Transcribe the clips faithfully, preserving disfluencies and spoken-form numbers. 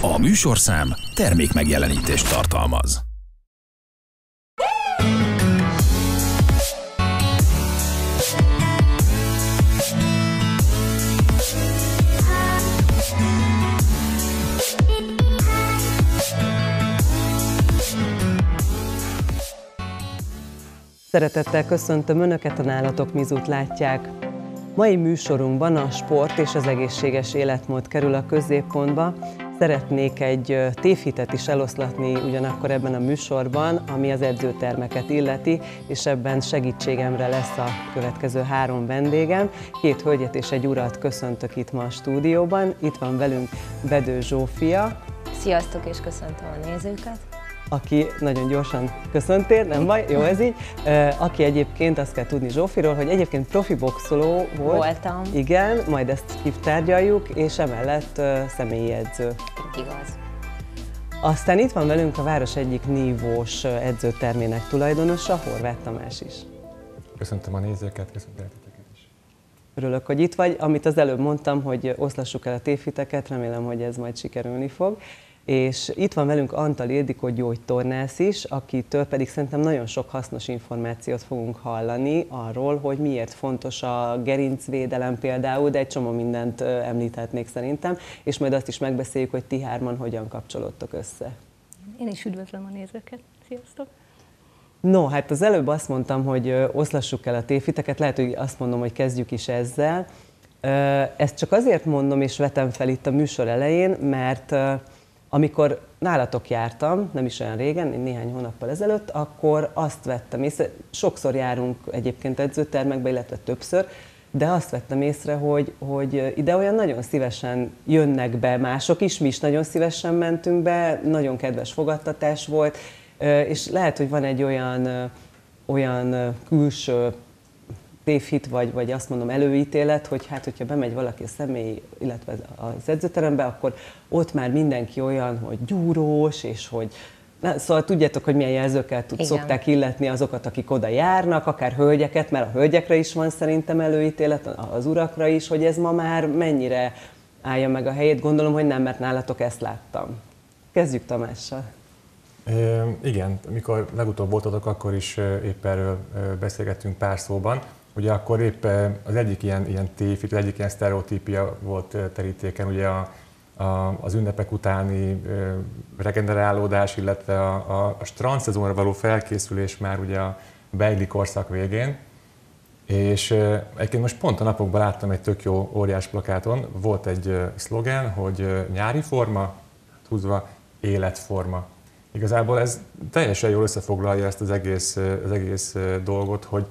A műsorszám termékmegjelenítést tartalmaz. Szeretettel köszöntöm Önöket, a Nálatok Mizut látják. Mai műsorunkban a sport és az egészséges életmód kerül a középpontba. Szeretnék egy tévhitet is eloszlatni ugyanakkor ebben a műsorban, ami az edzőtermeket illeti, és ebben segítségemre lesz a következő három vendégem. Két hölgyet és egy urat köszöntök itt ma a stúdióban. Itt van velünk Bedő Zsófia. Sziasztok, és köszöntöm a nézőket. Aki nagyon gyorsan köszöntél, nem baj, jó ez így. Aki egyébként, azt kell tudni Zsófiról, hogy egyébként profi boxoló volt. Voltam. Igen, majd ezt kitárgyaljuk, és emellett személyi edző. Igaz. Aztán itt van velünk a város egyik nívós edzőtermének tulajdonosa, Horváth Tamás is. Köszöntöm a nézőket, köszöntöm titeket is. Örülök, hogy itt vagy. Amit az előbb mondtam, hogy oszlassuk el a tévhiteket, remélem, hogy ez majd sikerülni fog. És itt van velünk Antal Ildikó gyógytornász is, akitől pedig szerintem nagyon sok hasznos információt fogunk hallani arról, hogy miért fontos a gerincvédelem például, de egy csomó mindent említhetnék szerintem, és majd azt is megbeszéljük, hogy ti hárman hogyan kapcsolódtok össze. Én is üdvözlöm a nézőket. Sziasztok! No, hát az előbb azt mondtam, hogy oszlassuk el a tévhiteket, lehet, hogy azt mondom, hogy kezdjük is ezzel. Ezt csak azért mondom és vetem fel itt a műsor elején, mert amikor nálatok jártam, nem is olyan régen, néhány hónappal ezelőtt, akkor azt vettem észre, sokszor járunk egyébként edzőtermekbe, illetve többször, de azt vettem észre, hogy, hogy ide olyan nagyon szívesen jönnek be mások is, mi is nagyon szívesen mentünk be, nagyon kedves fogadtatás volt, és lehet, hogy van egy olyan, olyan külső tévhit, vagy, vagy azt mondom előítélet, hogy hát, hogyha bemegy valaki a személy, illetve az edzőterembe, akkor ott már mindenki olyan, hogy gyúrós, és hogy... Na, szóval tudjátok, hogy milyen jelzőkkel tud, szokták illetni azokat, akik oda járnak, akár hölgyeket, mert a hölgyekre is van szerintem előítélet, az urakra is, hogy ez ma már mennyire állja meg a helyét. Gondolom, hogy nem, mert nálatok ezt láttam. Kezdjük Tamással. É, igen, amikor legutóbb voltatok, akkor is épp erről beszélgettünk pár szóban. Ugye akkor épp az egyik ilyen, ilyen tévhit, az egyik ilyen sztereotípia volt terítéken, ugye a, a, az ünnepek utáni regenerálódás, illetve a, a, a strandszezonra való felkészülés már ugye a beigli korszak végén. És egyébként most pont a napokban láttam egy tök jó óriás plakáton, volt egy szlogen, hogy nyári forma, húzva életforma. Igazából ez teljesen jól összefoglalja ezt az egész, az egész dolgot, hogy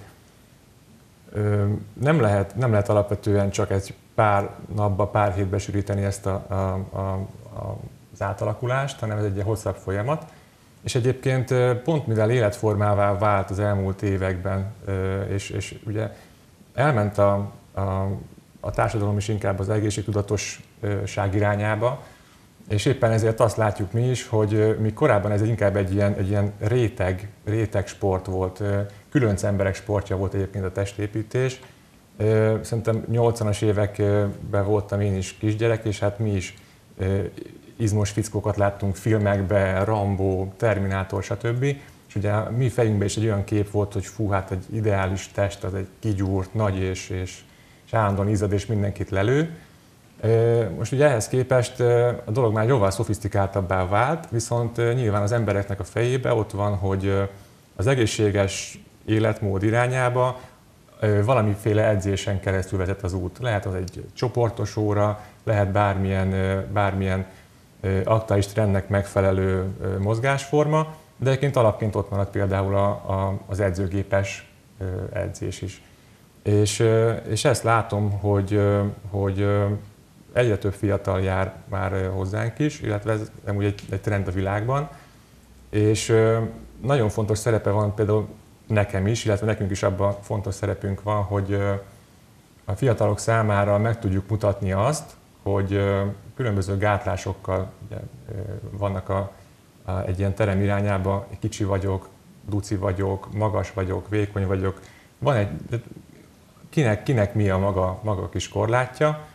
nem lehet, nem lehet alapvetően csak egy pár napba, pár hétbe sűríteni ezt a, a, a, a, az átalakulást, hanem ez egy hosszabb folyamat. És egyébként pont mivel életformává vált az elmúlt években, és, és ugye elment a, a, a társadalom is inkább az egészségtudatosság irányába, és éppen ezért azt látjuk mi is, hogy mi korábban ez inkább egy ilyen, egy ilyen réteg, réteg sport volt, különc emberek sportja volt egyébként a testépítés. Szerintem nyolcvanas években voltam én is kisgyerek, és hát mi is izmos fickókat láttunk filmekben, Rambo, Terminátor, stb. És ugye a mi fejünkben is egy olyan kép volt, hogy fú, hát egy ideális test, az egy kigyúrt, nagy és, és, és állandóan izzad és mindenkit lelő. Most ugye ehhez képest a dolog már jóval szofisztikáltabbá vált, viszont nyilván az embereknek a fejében ott van, hogy az egészséges életmód irányába valamiféle edzésen keresztül vezet az út. Lehet az egy csoportos óra, lehet bármilyen, bármilyen aktuális trendnek megfelelő mozgásforma, de egyébként alapként ott marad például a, a, az edzőgépes edzés is. És, és ezt látom, hogy, hogy egyre több fiatal jár már hozzánk is, illetve ez amúgy egy, egy trend a világban, és nagyon fontos szerepe van például nekem is, illetve nekünk is abban fontos szerepünk van, hogy a fiatalok számára meg tudjuk mutatni azt, hogy különböző gátlásokkal ugye, vannak a, a, egy ilyen terem irányába, kicsi vagyok, duci vagyok, magas vagyok, vékony vagyok, van egy, kinek, kinek mi a maga, maga kis korlátja,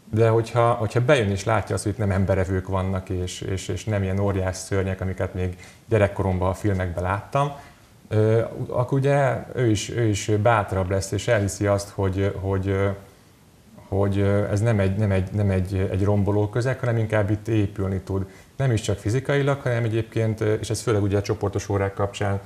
de hogyha, hogyha bejön és látja azt, hogy itt nem emberevők vannak, és, és, és nem ilyen óriás szörnyek, amiket még gyerekkoromban a filmekben láttam, akkor ugye ő is, ő is bátrabb lesz, és elhiszi azt, hogy, hogy, hogy ez nem egy, nem, egy, nem egy, egy romboló közeg, hanem inkább itt épülni tud. Nem is csak fizikailag, hanem egyébként, és ez főleg ugye a csoportos órák kapcsán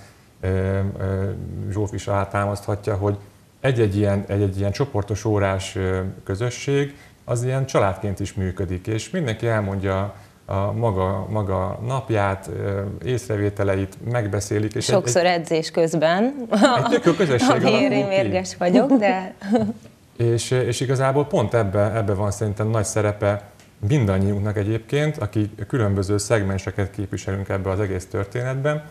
Zsóf is alátámaszthatja, hogy egy-egy ilyen, egy-egy ilyen csoportos órás közösség az ilyen családként is működik, és mindenki elmondja a maga, maga napját, észrevételeit, megbeszélik. És sokszor egy, edzés közben, egy tök jó közösség amiért én mérges vagyok, de... és, és igazából pont ebbe, ebbe van szerintem nagy szerepe mindannyiunknak egyébként, akik különböző szegmenseket képviselünk ebbe az egész történetben,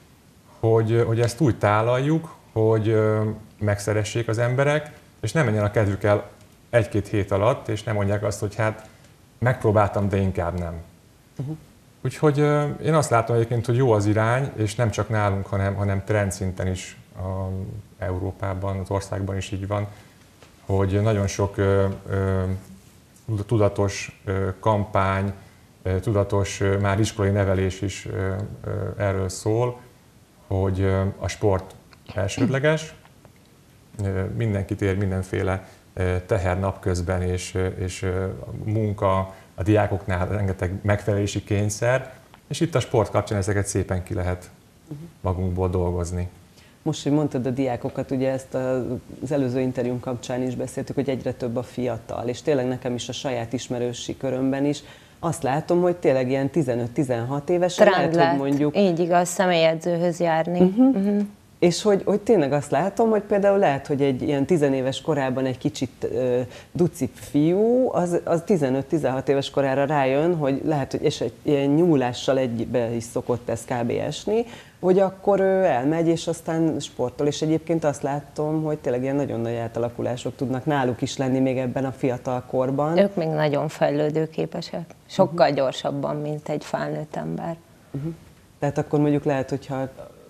hogy, hogy ezt úgy tálaljuk, hogy megszeressék az emberek, és nem menjen a kedvük el egy-két hét alatt, és nem mondják azt, hogy hát megpróbáltam, de inkább nem. Uh-huh. Úgyhogy én azt látom egyébként, hogy jó az irány, és nem csak nálunk, hanem, hanem trendszinten is a Európában, az országban is így van, hogy nagyon sok ö, ö, tudatos ö, kampány, ö, tudatos ö, már iskolai nevelés is ö, ö, erről szól, hogy ö, a sport elsődleges, ö, mindenkit ér mindenféle ö, teher napközben, és, ö, és ö, munka, a diákoknál rengeteg megfelelési kényszer, és itt a sport kapcsán ezeket szépen ki lehet magunkból dolgozni. Most, hogy mondtad a diákokat, ugye ezt az előző interjún kapcsán is beszéltük, hogy egyre több a fiatal, és tényleg nekem is a saját ismerősi körömben is azt látom, hogy tényleg ilyen tizenöt-tizenhat évesen Trend lehet, hogy mondjuk... Így igaz, személyedzőhöz járni. Uh-huh. Uh-huh. És hogy, hogy tényleg azt látom, hogy például lehet, hogy egy ilyen tizenéves korában egy kicsit uh, duci fiú, az, az tizenöt-tizenhat éves korára rájön, hogy lehet, hogy és egy ilyen nyúlással egybe is szokott ez kb. Esni, hogy akkor ő elmegy, és aztán sportol. És egyébként azt látom, hogy tényleg ilyen nagyon nagy átalakulások tudnak náluk is lenni még ebben a fiatal korban. Ők még nagyon fejlődőképesek. Sokkal uh-huh. gyorsabban, mint egy felnőtt ember. Uh-huh. Tehát akkor mondjuk lehet, hogyha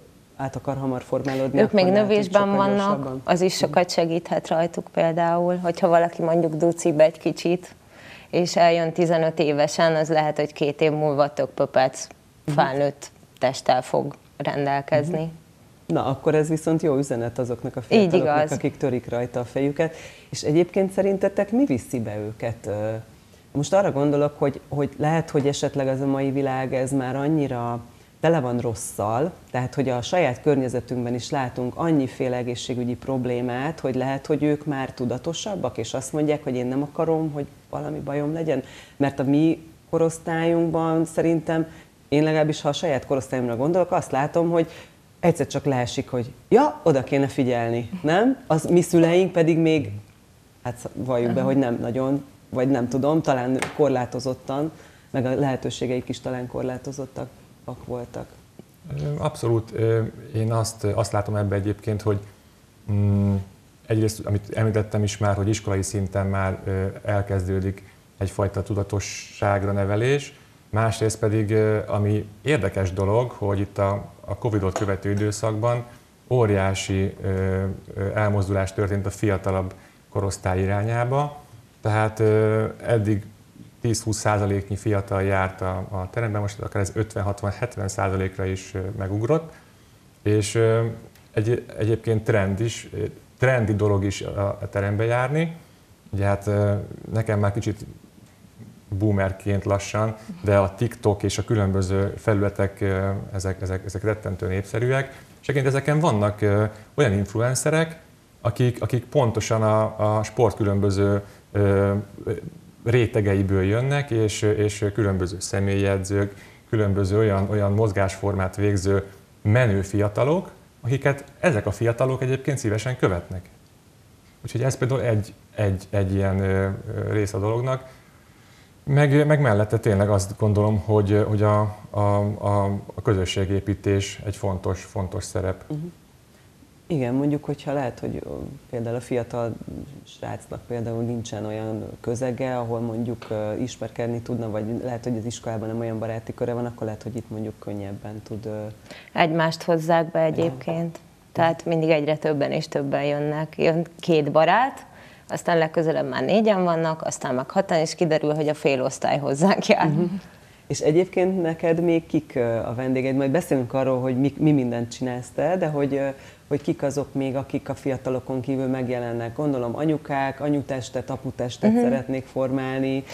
át akar hamar formálódni. Ők még lehet, növésben vannak, az is sokat segíthet rajtuk például, hogyha valaki mondjuk ducibb egy kicsit, és eljön tizenöt évesen, az lehet, hogy két év múlva tök pöpec felnőtt testtel fog rendelkezni. Na, akkor ez viszont jó üzenet azoknak a fiataloknak, akik törik rajta a fejüket. És egyébként szerintetek mi viszi be őket? Most arra gondolok, hogy, hogy lehet, hogy esetleg az a mai világ ez már annyira tele van rosszal, tehát hogy a saját környezetünkben is látunk annyiféle egészségügyi problémát, hogy lehet, hogy ők már tudatosabbak, és azt mondják, hogy én nem akarom, hogy valami bajom legyen. Mert a mi korosztályunkban szerintem, én legalábbis, ha a saját korosztályomra gondolok, azt látom, hogy egyszer csak leesik, hogy ja, oda kéne figyelni, nem? Az mi szüleink pedig még, hát valljuk be, hogy nem nagyon, vagy nem tudom, talán korlátozottan, meg a lehetőségeik is talán korlátozottak voltak. Abszolút. Én azt, azt látom ebbe egyébként, hogy mm, egyrészt, amit említettem is már, hogy iskolai szinten már elkezdődik egyfajta tudatosságra nevelés, másrészt pedig, ami érdekes dolog, hogy itt a, a Covidot követő időszakban óriási elmozdulás történt a fiatalabb korosztály irányába, tehát eddig tíz-húsz százaléknyi fiatal járt a, a teremben, most akár ez ötven-hatvan-hetven százalékra is megugrott, és egy, egyébként trend is, trendi dolog is a, a terembe járni. Ugye hát nekem már kicsit boomerként lassan, de a TikTok és a különböző felületek, ezek, ezek, ezek rettentő népszerűek, és egyébként ezeken vannak olyan influencerek, akik, akik pontosan a, a sport különböző rétegeiből jönnek, és, és különböző személyedzők, különböző olyan, olyan mozgásformát végző menő fiatalok, akiket ezek a fiatalok egyébként szívesen követnek. Úgyhogy ez például egy, egy, egy ilyen rész a dolognak. Meg, meg mellette tényleg azt gondolom, hogy, hogy a, a, a, a közösségépítés egy fontos, fontos szerep. Uh-huh. Igen, mondjuk, hogyha lehet, hogy például a fiatal srácnak például nincsen olyan közege, ahol mondjuk ismerkedni tudna, vagy lehet, hogy az iskolában nem olyan baráti köre van, akkor lehet, hogy itt mondjuk könnyebben tud... Egymást hozzák be egyébként. Tehát mindig egyre többen és többen jönnek. Jön két barát, aztán legközelebb már négyen vannak, aztán meg hatan, és kiderül, hogy a félosztály hozzánk jár. Uh-huh. És egyébként neked még kik a vendégeid? Majd beszélünk arról, hogy mi, mi mindent csinálsz te, de hogy, hogy kik azok még, akik a fiatalokon kívül megjelennek. Gondolom anyukák, anyutestet, aputestet uh-huh. szeretnék formálni.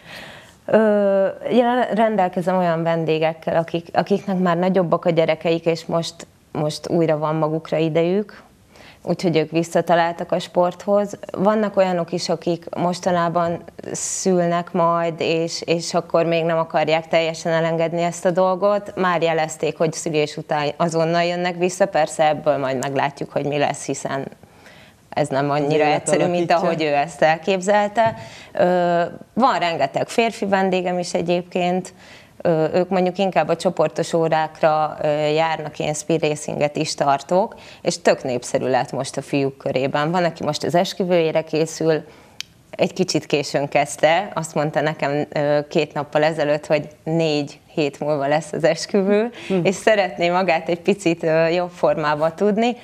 Ö, én rendelkezem olyan vendégekkel, akik, akiknek már nagyobbak a gyerekeik, és most, most újra van magukra idejük, úgyhogy ők visszataláltak a sporthoz. Vannak olyanok is, akik mostanában szülnek majd, és, és akkor még nem akarják teljesen elengedni ezt a dolgot. Már jelezték, hogy szülés után azonnal jönnek vissza, persze ebből majd meglátjuk, hogy mi lesz, hiszen ez nem annyira egyszerű, mint ahogy ő ezt elképzelte. Van rengeteg férfi vendégem is egyébként, ők mondjuk inkább a csoportos órákra járnak, én speed racinget is tartok, és tök népszerű lett most a fiúk körében. Van, aki most az esküvőjére készül, egy kicsit későn kezdte, azt mondta nekem két nappal ezelőtt, hogy négy hét múlva lesz az esküvő, hm. és szeretné magát egy picit jobb formába tudni,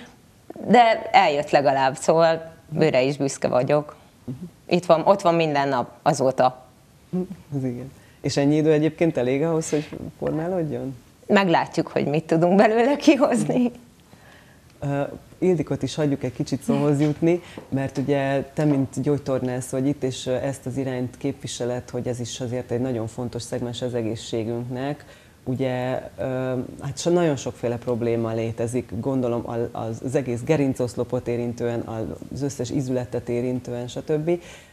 de eljött legalább, szóval őre is büszke vagyok. Itt van, ott van minden nap azóta. Ez igen. És ennyi idő egyébként elég ahhoz, hogy formálódjon? Meglátjuk, hogy mit tudunk belőle kihozni. Uh, Ildikót is hagyjuk egy kicsit szóhoz jutni, mert ugye te, mint gyógytornász vagy itt, és ezt az irányt képviseled, hogy ez is azért egy nagyon fontos szegmens az egészségünknek. Ugye hát nagyon sokféle probléma létezik, gondolom az egész gerincoszlopot érintően, az összes ízületet érintően, stb.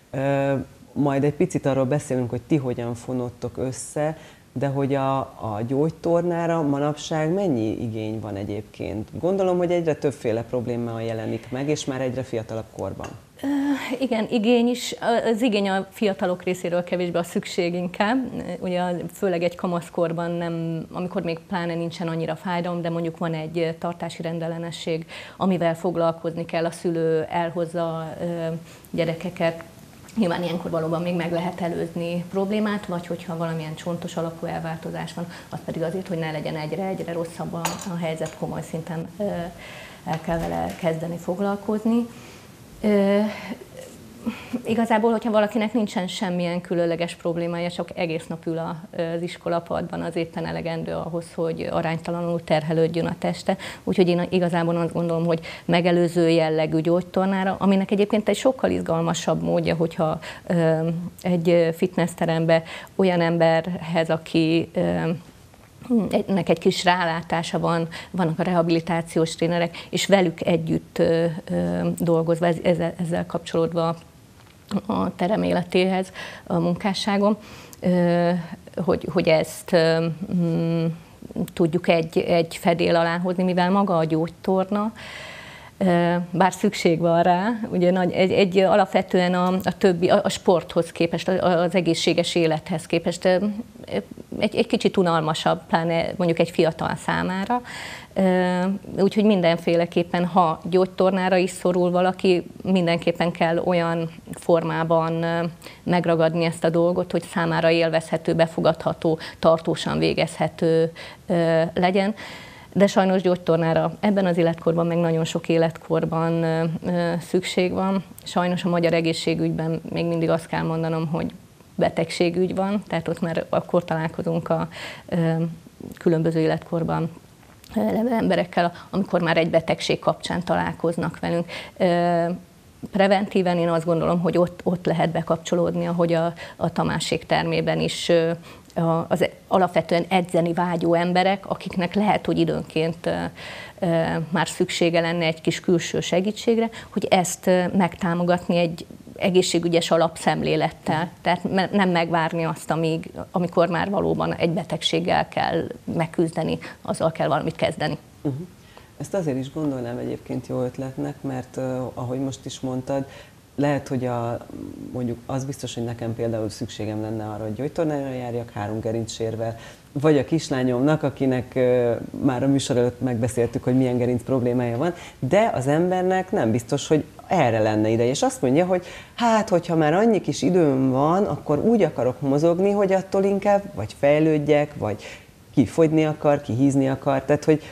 Majd egy picit arról beszélünk, hogy ti hogyan fonottok össze, de hogy a, a gyógytornára manapság mennyi igény van egyébként? Gondolom, hogy egyre többféle probléma jelenik meg, és már egyre fiatalabb korban. Uh, igen, igény is. Az igény a fiatalok részéről kevésbé a szükség inkább. Ugye főleg egy kamaszkorban, nem, amikor még pláne nincsen annyira fájdalom, de mondjuk van egy tartási rendellenesség, amivel foglalkozni kell, a szülő elhozza a gyerekeket. Nyilván ilyenkor valóban még meg lehet előzni problémát, vagy hogyha valamilyen csontos alapú elváltozás van, az pedig azért, hogy ne legyen egyre-egyre rosszabb a, a helyzet, komoly szinten ö, el kell vele kezdeni foglalkozni. Ö, igazából, hogyha valakinek nincsen semmilyen különleges problémája, csak egész nap ül az iskolapadban, az éppen elegendő ahhoz, hogy aránytalanul terhelődjön a teste. Úgyhogy én igazából azt gondolom, hogy megelőző jellegű gyógytornára, aminek egyébként egy sokkal izgalmasabb módja, hogyha ö, egy fitnessterembe olyan emberhez, aki ö, nek egy kis rálátása van, vannak a rehabilitációs trénerek, és velük együtt ö, ö, dolgozva, ezzel, ezzel kapcsolódva a terem életéhez, a munkásságom, ö, hogy, hogy ezt ö, m, tudjuk egy, egy fedél alá hozni, mivel maga a gyógytorna, bár szükség van rá, ugye nagy, egy, egy alapvetően a, a többi, a, a sporthoz képest, az egészséges élethez képest egy, egy kicsit unalmasabb, pláne mondjuk egy fiatal számára. Úgyhogy mindenféleképpen, ha gyógytornára is szorul valaki, mindenképpen kell olyan formában megragadni ezt a dolgot, hogy számára élvezhető, befogadható, tartósan végezhető legyen. De sajnos gyógytornára ebben az életkorban, meg nagyon sok életkorban ö, ö, szükség van. Sajnos a magyar egészségügyben még mindig azt kell mondanom, hogy betegségügy van, tehát ott már akkor találkozunk a ö, különböző életkorban levő emberekkel, amikor már egy betegség kapcsán találkoznak velünk. Ö, preventíven én azt gondolom, hogy ott, ott lehet bekapcsolódni, ahogy a, a Tamásék termében is ö, az alapvetően edzeni vágyó emberek, akiknek lehet, hogy időnként már szüksége lenne egy kis külső segítségre, hogy ezt megtámogatni egy egészségügyes alapszemlélettel. Tehát nem megvárni azt, amíg, amikor már valóban egy betegséggel kell megküzdeni, azzal kell valamit kezdeni. Uh-huh. Ezt azért is gondolnám egyébként jó ötletnek, mert uh, ahogy most is mondtad, lehet, hogy a, mondjuk az biztos, hogy nekem például szükségem lenne arra, hogy gyógytornára járjak három gerincsérvel, vagy a kislányomnak, akinek uh, már a műsor előtt megbeszéltük, hogy milyen gerinc problémája van, de az embernek nem biztos, hogy erre lenne ideje. És azt mondja, hogy hát, hogyha már annyi kis időm van, akkor úgy akarok mozogni, hogy attól inkább vagy fejlődjek, vagy ki fogyni akar, ki hízni akar. Tehát, hogy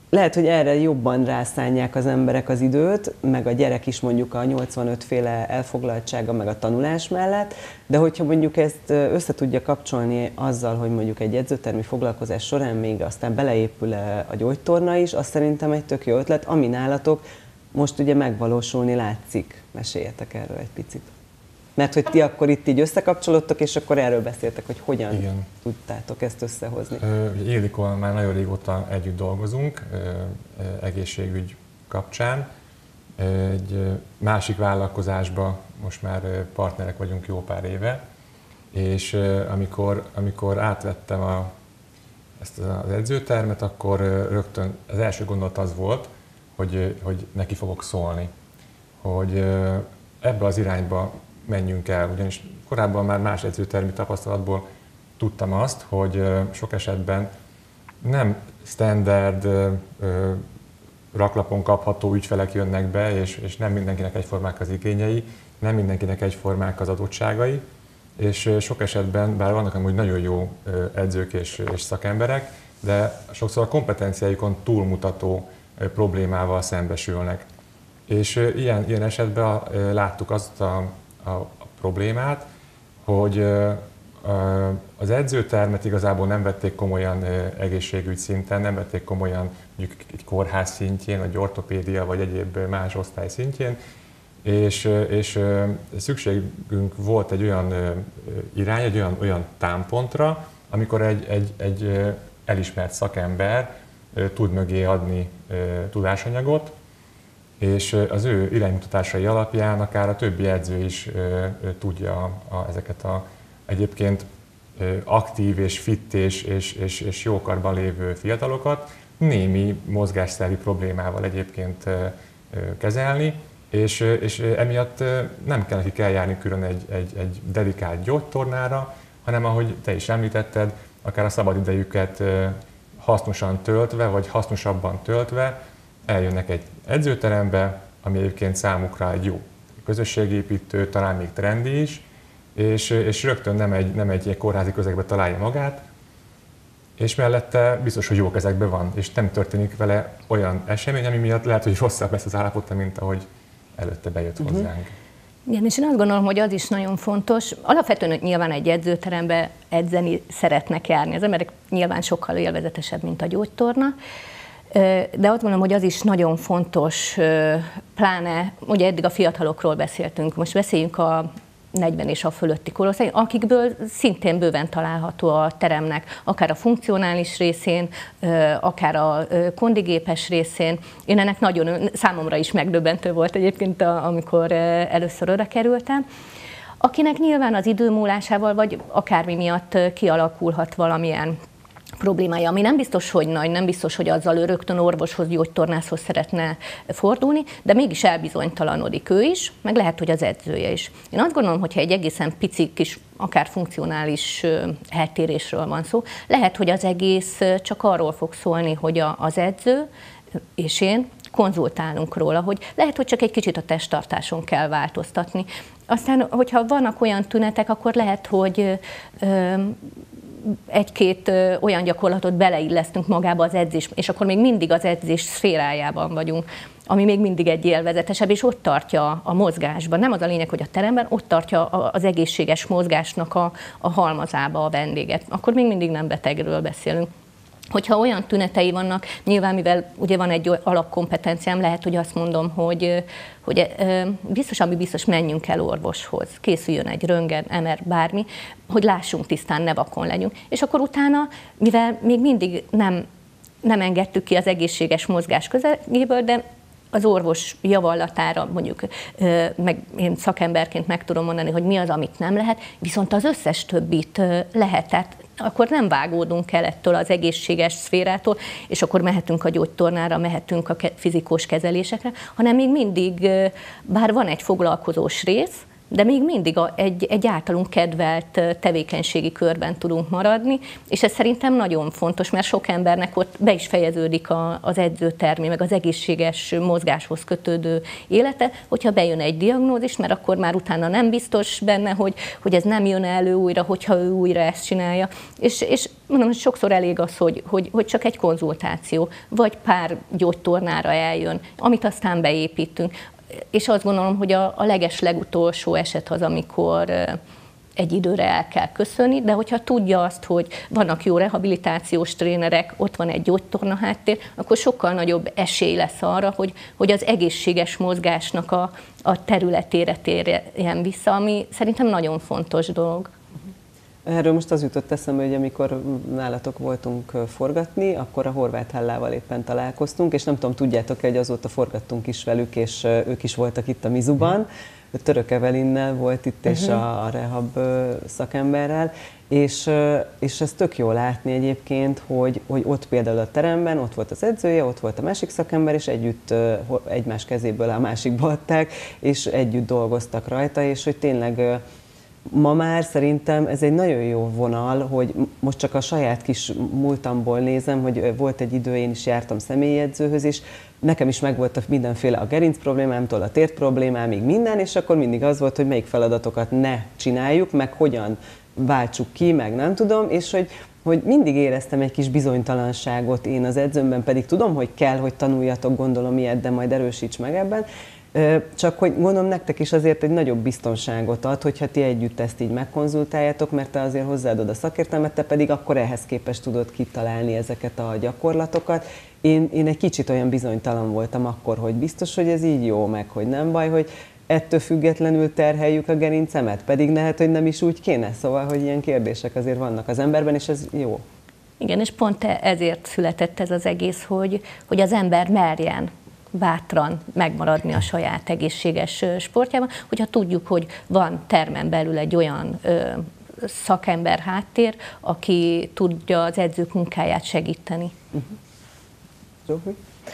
lehet, hogy erre jobban rászánják az emberek az időt, meg a gyerek is mondjuk a nyolcvanöt féle elfoglaltsága, meg a tanulás mellett, de hogyha mondjuk ezt össze tudja kapcsolni azzal, hogy mondjuk egy edzőtermi foglalkozás során még aztán beleépül a gyógytorna is, azt szerintem egy tök jó ötlet, ami nálatok most ugye megvalósulni látszik. Meséljetek erről egy picit. Mert hogy ti akkor itt így összekapcsolódtok, és akkor erről beszéltek, hogy hogyan Igen. tudtátok ezt összehozni. Ildikóval már nagyon régóta együtt dolgozunk, egészségügy kapcsán. Egy másik vállalkozásban most már partnerek vagyunk jó pár éve, és amikor, amikor átvettem a, ezt az edzőtermet, akkor rögtön az első gondolat az volt, hogy, hogy neki fogok szólni, hogy ebbe az irányba menjünk el, ugyanis korábban már más edzőtermi tapasztalatból tudtam azt, hogy sok esetben nem standard raklapon kapható ügyfelek jönnek be, és, és nem mindenkinek egyformák az igényei, nem mindenkinek egyformák az adottságai, és sok esetben, bár vannak amúgy nagyon jó edzők és, és szakemberek, de sokszor a kompetenciáikon túlmutató problémával szembesülnek. És ilyen, ilyen esetben láttuk azt a, a, a problémát, hogy az edzőtermet igazából nem vették komolyan egészségügy szinten, nem vették komolyan mondjuk egy kórház szintjén, vagy ortopédia, vagy egyéb más osztály szintjén, és, és szükségünk volt egy olyan irány, egy olyan, olyan támpontra, amikor egy, egy, egy elismert szakember tud mögé adni tudásanyagot, és az ő iránymutatásai alapján akár a többi edző is tudja a, ezeket a egyébként aktív és fit és, és, és, és jó karban lévő fiatalokat némi mozgásszervi problémával egyébként kezelni, és, és emiatt nem kell nekik eljárni külön egy, egy, egy dedikált gyógytornára, hanem ahogy te is említetted, akár a szabadidejüket hasznosan töltve, vagy hasznosabban töltve eljönnek egy edzőterembe, ami egyébként számukra egy jó közösségépítő, talán még trendi is, és, és rögtön nem egy, nem egy kórházi közegbe találja magát, és mellette biztos, hogy jó kezekben van, és nem történik vele olyan esemény, ami miatt lehet, hogy rosszabb lesz az állapota, mint ahogy előtte bejött uh-huh. hozzánk. Igen, és én azt gondolom, hogy az is nagyon fontos. Alapvetően nyilván egy edzőterembe edzeni szeretnek járni. Az emberek nyilván sokkal élvezetesebb, mint a gyógytorna. De azt gondolom, hogy az is nagyon fontos, pláne, ugye eddig a fiatalokról beszéltünk, most beszéljünk a negyven és a fölötti korosztály, akikből szintén bőven található a teremnek, akár a funkcionális részén, akár a kondigépes részén. Én ennek nagyon, számomra is megdöbbentő volt egyébként, amikor először oda kerültem. Akinek nyilván az idő múlásával, vagy akármi miatt kialakulhat valamilyen problémája, ami nem biztos, hogy nagy, nem biztos, hogy azzal ő rögtön orvoshoz, gyógytornászhoz szeretne fordulni, de mégis elbizonytalanodik ő is, meg lehet, hogy az edzője is. Én azt gondolom, hogyha egy egészen pici kis, akár funkcionális eltérésről van szó, lehet, hogy az egész csak arról fog szólni, hogy a, az edző és én konzultálunk róla, hogy lehet, hogy csak egy kicsit a testtartáson kell változtatni. Aztán, hogyha vannak olyan tünetek, akkor lehet, hogy ö, egy-két ö, olyan gyakorlatot beleillesztünk magába az edzés, és akkor még mindig az edzés szférájában vagyunk, ami még mindig egy élvezetesebb, és ott tartja a mozgásban. Nem az a lényeg, hogy a teremben, ott tartja az egészséges mozgásnak a, a halmazába a vendéget. Akkor még mindig nem betegről beszélünk. Hogyha olyan tünetei vannak, nyilván mivel ugye van egy alapkompetenciám, lehet, hogy azt mondom, hogy, hogy biztos, ami biztos, menjünk el orvoshoz, készüljön egy röntgen, em er, bármi, hogy lássunk tisztán, ne vakon legyünk. És akkor utána, mivel még mindig nem, nem engedtük ki az egészséges mozgás közeléből, de az orvos javallatára mondjuk, meg én szakemberként meg tudom mondani, hogy mi az, amit nem lehet, viszont az összes többit lehet. Tehát akkor nem vágódunk el ettől az egészséges szférától, és akkor mehetünk a gyógytornára, mehetünk a fizikós kezelésekre, hanem még mindig, bár van egy foglalkozós rész, de még mindig a, egy, egy általunk kedvelt tevékenységi körben tudunk maradni, és ez szerintem nagyon fontos, mert sok embernek ott be is fejeződik a, az edzőtermi, meg az egészséges mozgáshoz kötődő élete, hogyha bejön egy diagnózis, mert akkor már utána nem biztos benne, hogy, hogy ez nem jön elő újra, hogyha ő újra ezt csinálja. És, és mondom, hogy sokszor elég az, hogy, hogy, hogy csak egy konzultáció, vagy pár gyógytornára eljön, amit aztán beépítünk. És azt gondolom, hogy a, a leges legutolsó eset az, amikor egy időre el kell köszönni, de hogyha tudja azt, hogy vannak jó rehabilitációs trénerek, ott van egy gyógytorna háttér, akkor sokkal nagyobb esély lesz arra, hogy, hogy az egészséges mozgásnak a, a területére térjen vissza, ami szerintem nagyon fontos dolog. Erről most az jutott eszembe, hogy amikor nálatok voltunk forgatni, akkor a Horváth Hellával éppen találkoztunk, és nem tudom, tudjátok-e, hogy azóta forgattunk is velük, és ők is voltak itt a Mizuban. Török Evelinnel volt itt, és uh-huh. a, a rehab szakemberrel, és, és ez tök jó látni egyébként, hogy, hogy ott például a teremben, ott volt az edzője, ott volt a másik szakember, és együtt egymás kezéből a másikba adták, és együtt dolgoztak rajta, és hogy tényleg ma már szerintem ez egy nagyon jó vonal, hogy most csak a saját kis múltamból nézem, hogy volt egy idő, én is jártam személyi edzőhöz, és nekem is megvolt a mindenféle a gerinc problémámtól, a tért problémámig minden, és akkor mindig az volt, hogy melyik feladatokat ne csináljuk, meg hogyan váltsuk ki, meg nem tudom, és hogy, hogy mindig éreztem egy kis bizonytalanságot én az edzőmben, pedig tudom, hogy kell, hogy tanuljatok, gondolom ilyet, de majd erősíts meg ebben. Csak hogy gondolom nektek is azért egy nagyobb biztonságot ad, hogyha ti együtt ezt így megkonzultáljátok, mert te azért hozzáadod a szakértelmet, te pedig akkor ehhez képest tudod kitalálni ezeket a gyakorlatokat. Én, én egy kicsit olyan bizonytalan voltam akkor, hogy biztos, hogy ez így jó, meg hogy nem baj, hogy ettől függetlenül terheljük a gerincemet, pedig lehet, hogy nem is úgy kéne, szóval, hogy ilyen kérdések azért vannak az emberben, és ez jó. Igen, és pont ezért született ez az egész, hogy, hogy az ember merjen bátran megmaradni a saját egészséges sportjában, hogyha tudjuk, hogy van termen belül egy olyan ö, szakember háttér, aki tudja az edzők munkáját segíteni. Uh-huh.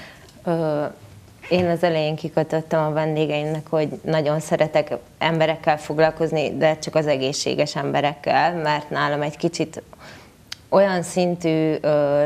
Ö, én az elején kikötöttem a vendégeimnek, hogy nagyon szeretek emberekkel foglalkozni, de csak az egészséges emberekkel, mert nálam egy kicsit olyan szintű ö,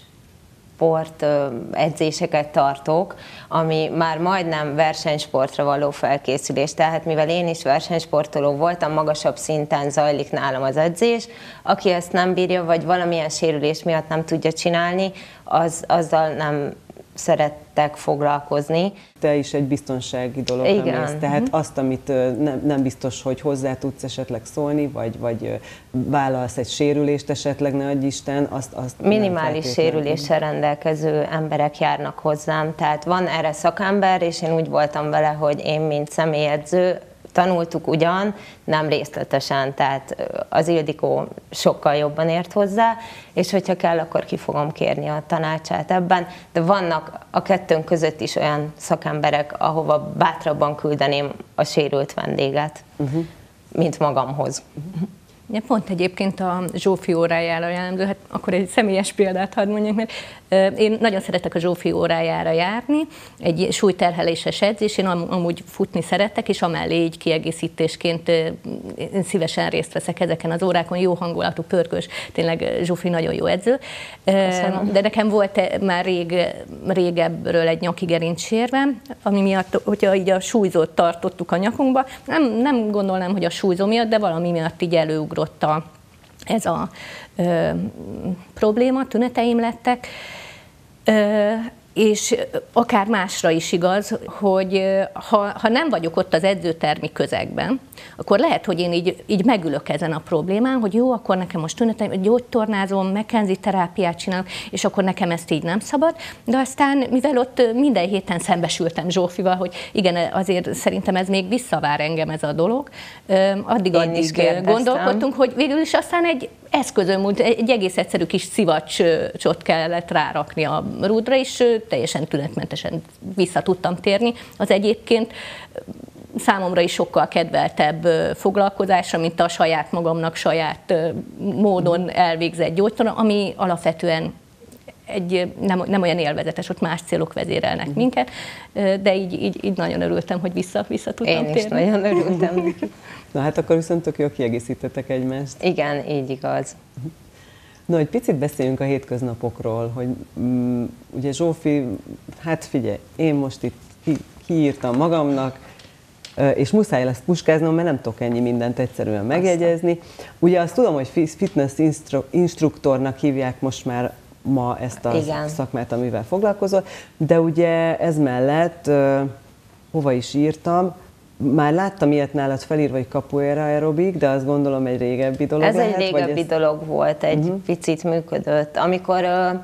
sport edzéseket tartok, ami már majdnem versenysportra való felkészülés. Tehát mivel én is versenysportoló voltam, magasabb szinten zajlik nálam az edzés. Aki ezt nem bírja, vagy valamilyen sérülés miatt nem tudja csinálni, az, azzal nem szerettek foglalkozni. Te is egy biztonsági dologra mész, tehát uh-huh. azt, amit nem, nem biztos, hogy hozzá tudsz esetleg szólni, vagy, vagy vállalsz egy sérülést esetleg, ne adj Isten, azt, azt minimális sérüléssel rendelkező emberek járnak hozzám, tehát van erre szakember, és én úgy voltam vele, hogy én, mint személyedző, tanultuk ugyan, nem részletesen, tehát az Ildikó sokkal jobban ért hozzá, és hogyha kell, akkor ki fogom kérni a tanácsát ebben, de vannak a kettőnk között is olyan szakemberek, ahova bátrabban küldeném a sérült vendéget, uh-huh. mint magamhoz. Uh-huh. Ja, pont egyébként a Zsófi órájára jellemző, hát akkor egy személyes példát hadd mondjak, mert én nagyon szeretek a Zsófi órájára járni, egy súlyterheléses edzés, én am- amúgy futni szeretek, és amellé így kiegészítésként én szívesen részt veszek ezeken az órákon, jó hangulatú, pörgős, tényleg Zsófi nagyon jó edző. Köszönöm. De nekem volt már rég, régebbről egy nyaki gerincsérvem, ami miatt, hogyha így a súlyzót tartottuk a nyakunkba, nem, nem gondolnám, hogy a súlyzó miatt, de valami miatt így előugrott a, ez a ö, probléma, tüneteim lettek. Ö, és akár másra is igaz, hogy ha, ha nem vagyok ott az edzőtermi közegben, akkor lehet, hogy én így, így megülök ezen a problémán, hogy jó, akkor nekem most tüneteim, gyógytornázom, McKenzie terápiát csinálok, és akkor nekem ezt így nem szabad. De aztán, mivel ott minden héten szembesültem Zsófival, hogy igen, azért szerintem ez még visszavár engem ez a dolog, addig-addig gondolkodtunk, hogy végül is aztán egy eszközön múlt, egy egész egyszerű kis szivacsot kellett rárakni a rúdra, és teljesen tünetmentesen vissza tudtam térni. Az egyébként számomra is sokkal kedveltebb foglalkozásra, mint a saját magamnak saját módon elvégzett gyógytorna, ami alapvetően egy, nem, nem olyan élvezetes, ott más célok vezérelnek uh-huh. minket, de így, így, így nagyon örültem, hogy vissza, vissza tudtam Én térni. is nagyon örültem neki. Na hát akkor viszont tök jól kiegészítettek egymást. Igen, így igaz. No, egy picit beszéljünk a hétköznapokról, hogy mm, ugye Zsófi, hát figyelj, én most itt ki, kiírtam magamnak, és muszáj lesz puskáznom, mert nem tudok ennyi mindent egyszerűen megjegyezni. Ugye azt tudom, hogy fitness instru- instruktornak hívják most már ma ezt a Igen. szakmát, amivel foglalkozol, de ugye ez mellett, uh, hova is írtam, már láttam ilyet nálad felírva, hogy capoeira aerobik, de azt gondolom egy régebbi dolog Ez lehet, egy régebbi ez... dolog volt, egy uh-huh. picit működött. Amikor uh,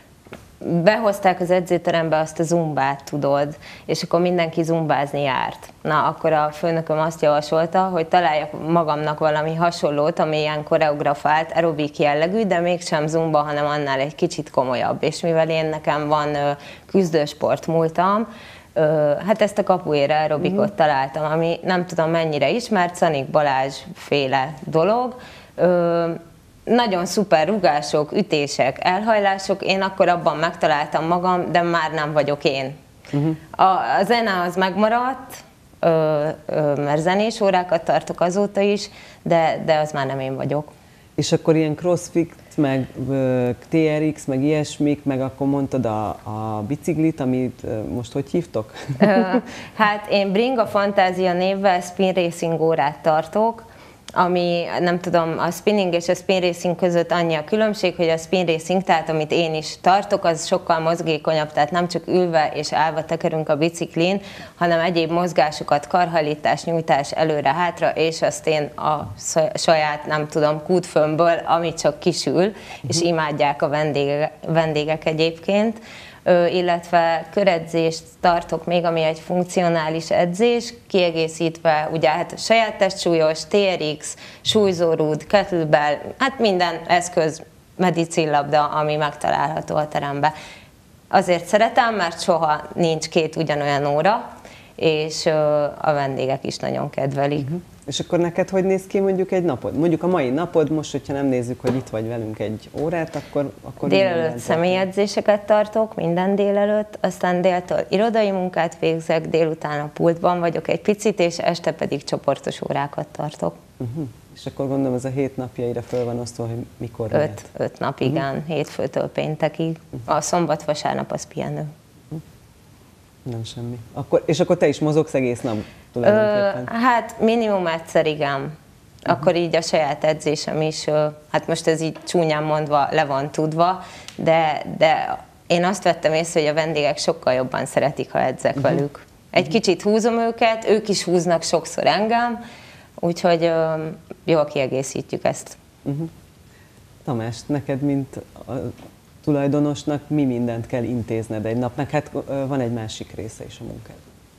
behozták az edzőterembe azt a zumbát, tudod, és akkor mindenki zumbázni járt. Na, akkor a főnököm azt javasolta, hogy találjak magamnak valami hasonlót, ami ilyen koreografált, aerobik jellegű, de mégsem zumba, hanem annál egy kicsit komolyabb. És mivel én nekem van uh, küzdősport múltam, hát ezt a capoeira aerobikot uh-huh. találtam, ami nem tudom mennyire ismert, Szanik Balázs féle dolog. Ö, nagyon szuper rugások, ütések, elhajlások, én akkor abban megtaláltam magam, de már nem vagyok én. Uh-huh. A, a zene az megmaradt, ö, ö, mert zenés órákat tartok azóta is, de, de az már nem én vagyok. És akkor ilyen crossfit, meg uh, té er iksz, meg ilyesmik, meg akkor mondtad a, a biciklit, amit uh, most hogy hívtok? Hát én Bringa Fantázia névvel spin racing órát tartok, ami nem tudom, a spinning és a spin racing között annyi a különbség, hogy a spin racing, tehát amit én is tartok, az sokkal mozgékonyabb, tehát nem csak ülve és állva tekerünk a biciklin, hanem egyéb mozgásokat, karhajlítás, nyújtás előre-hátra, és azt én a saját, nem tudom, kútfőmből, amit csak kisül, és imádják a vendégek, vendégek egyébként. Illetve köredzést tartok még, ami egy funkcionális edzés, kiegészítve ugye hát saját testsúlyos, té er iksz, súlyzórúd, kettlebell, hát minden eszköz, medicinlabda, ami megtalálható a teremben. Azért szeretem, mert soha nincs két ugyanolyan óra, és a vendégek is nagyon kedvelik. Uh-huh. És akkor neked hogy néz ki mondjuk egy napod? Mondjuk a mai napod, most, hogyha nem nézzük, hogy itt vagy velünk egy órát, akkor... akkor délelőtt személyedzéseket tartok, minden délelőtt, aztán déltől irodai munkát végzek, délután a pultban vagyok egy picit, és este pedig csoportos órákat tartok. Uh-huh. És akkor gondolom, ez a hét napjaira föl van osztva, hogy mikor öt, lehet? öt nap, igen, uh-huh. hétfőtől péntekig. Uh-huh. A szombat-vasárnap az pihenő. Uh-huh. Nem semmi. Akkor, és akkor te is mozogsz egész nap tulajdonképpen? Ö, hát minimum egyszer, igen. Uh-huh. Akkor így a saját edzésem is, hát most ez így csúnyán mondva le van tudva, de, de én azt vettem észre, hogy a vendégek sokkal jobban szeretik, ha edzek uh-huh. velük. Egy uh-huh. kicsit húzom őket, ők is húznak sokszor engem, úgyhogy ö, jól kiegészítjük ezt. Uh-huh. Tamás, neked, mint a tulajdonosnak mi mindent kell intézned egy napnak? Hát van egy másik része is a munkád.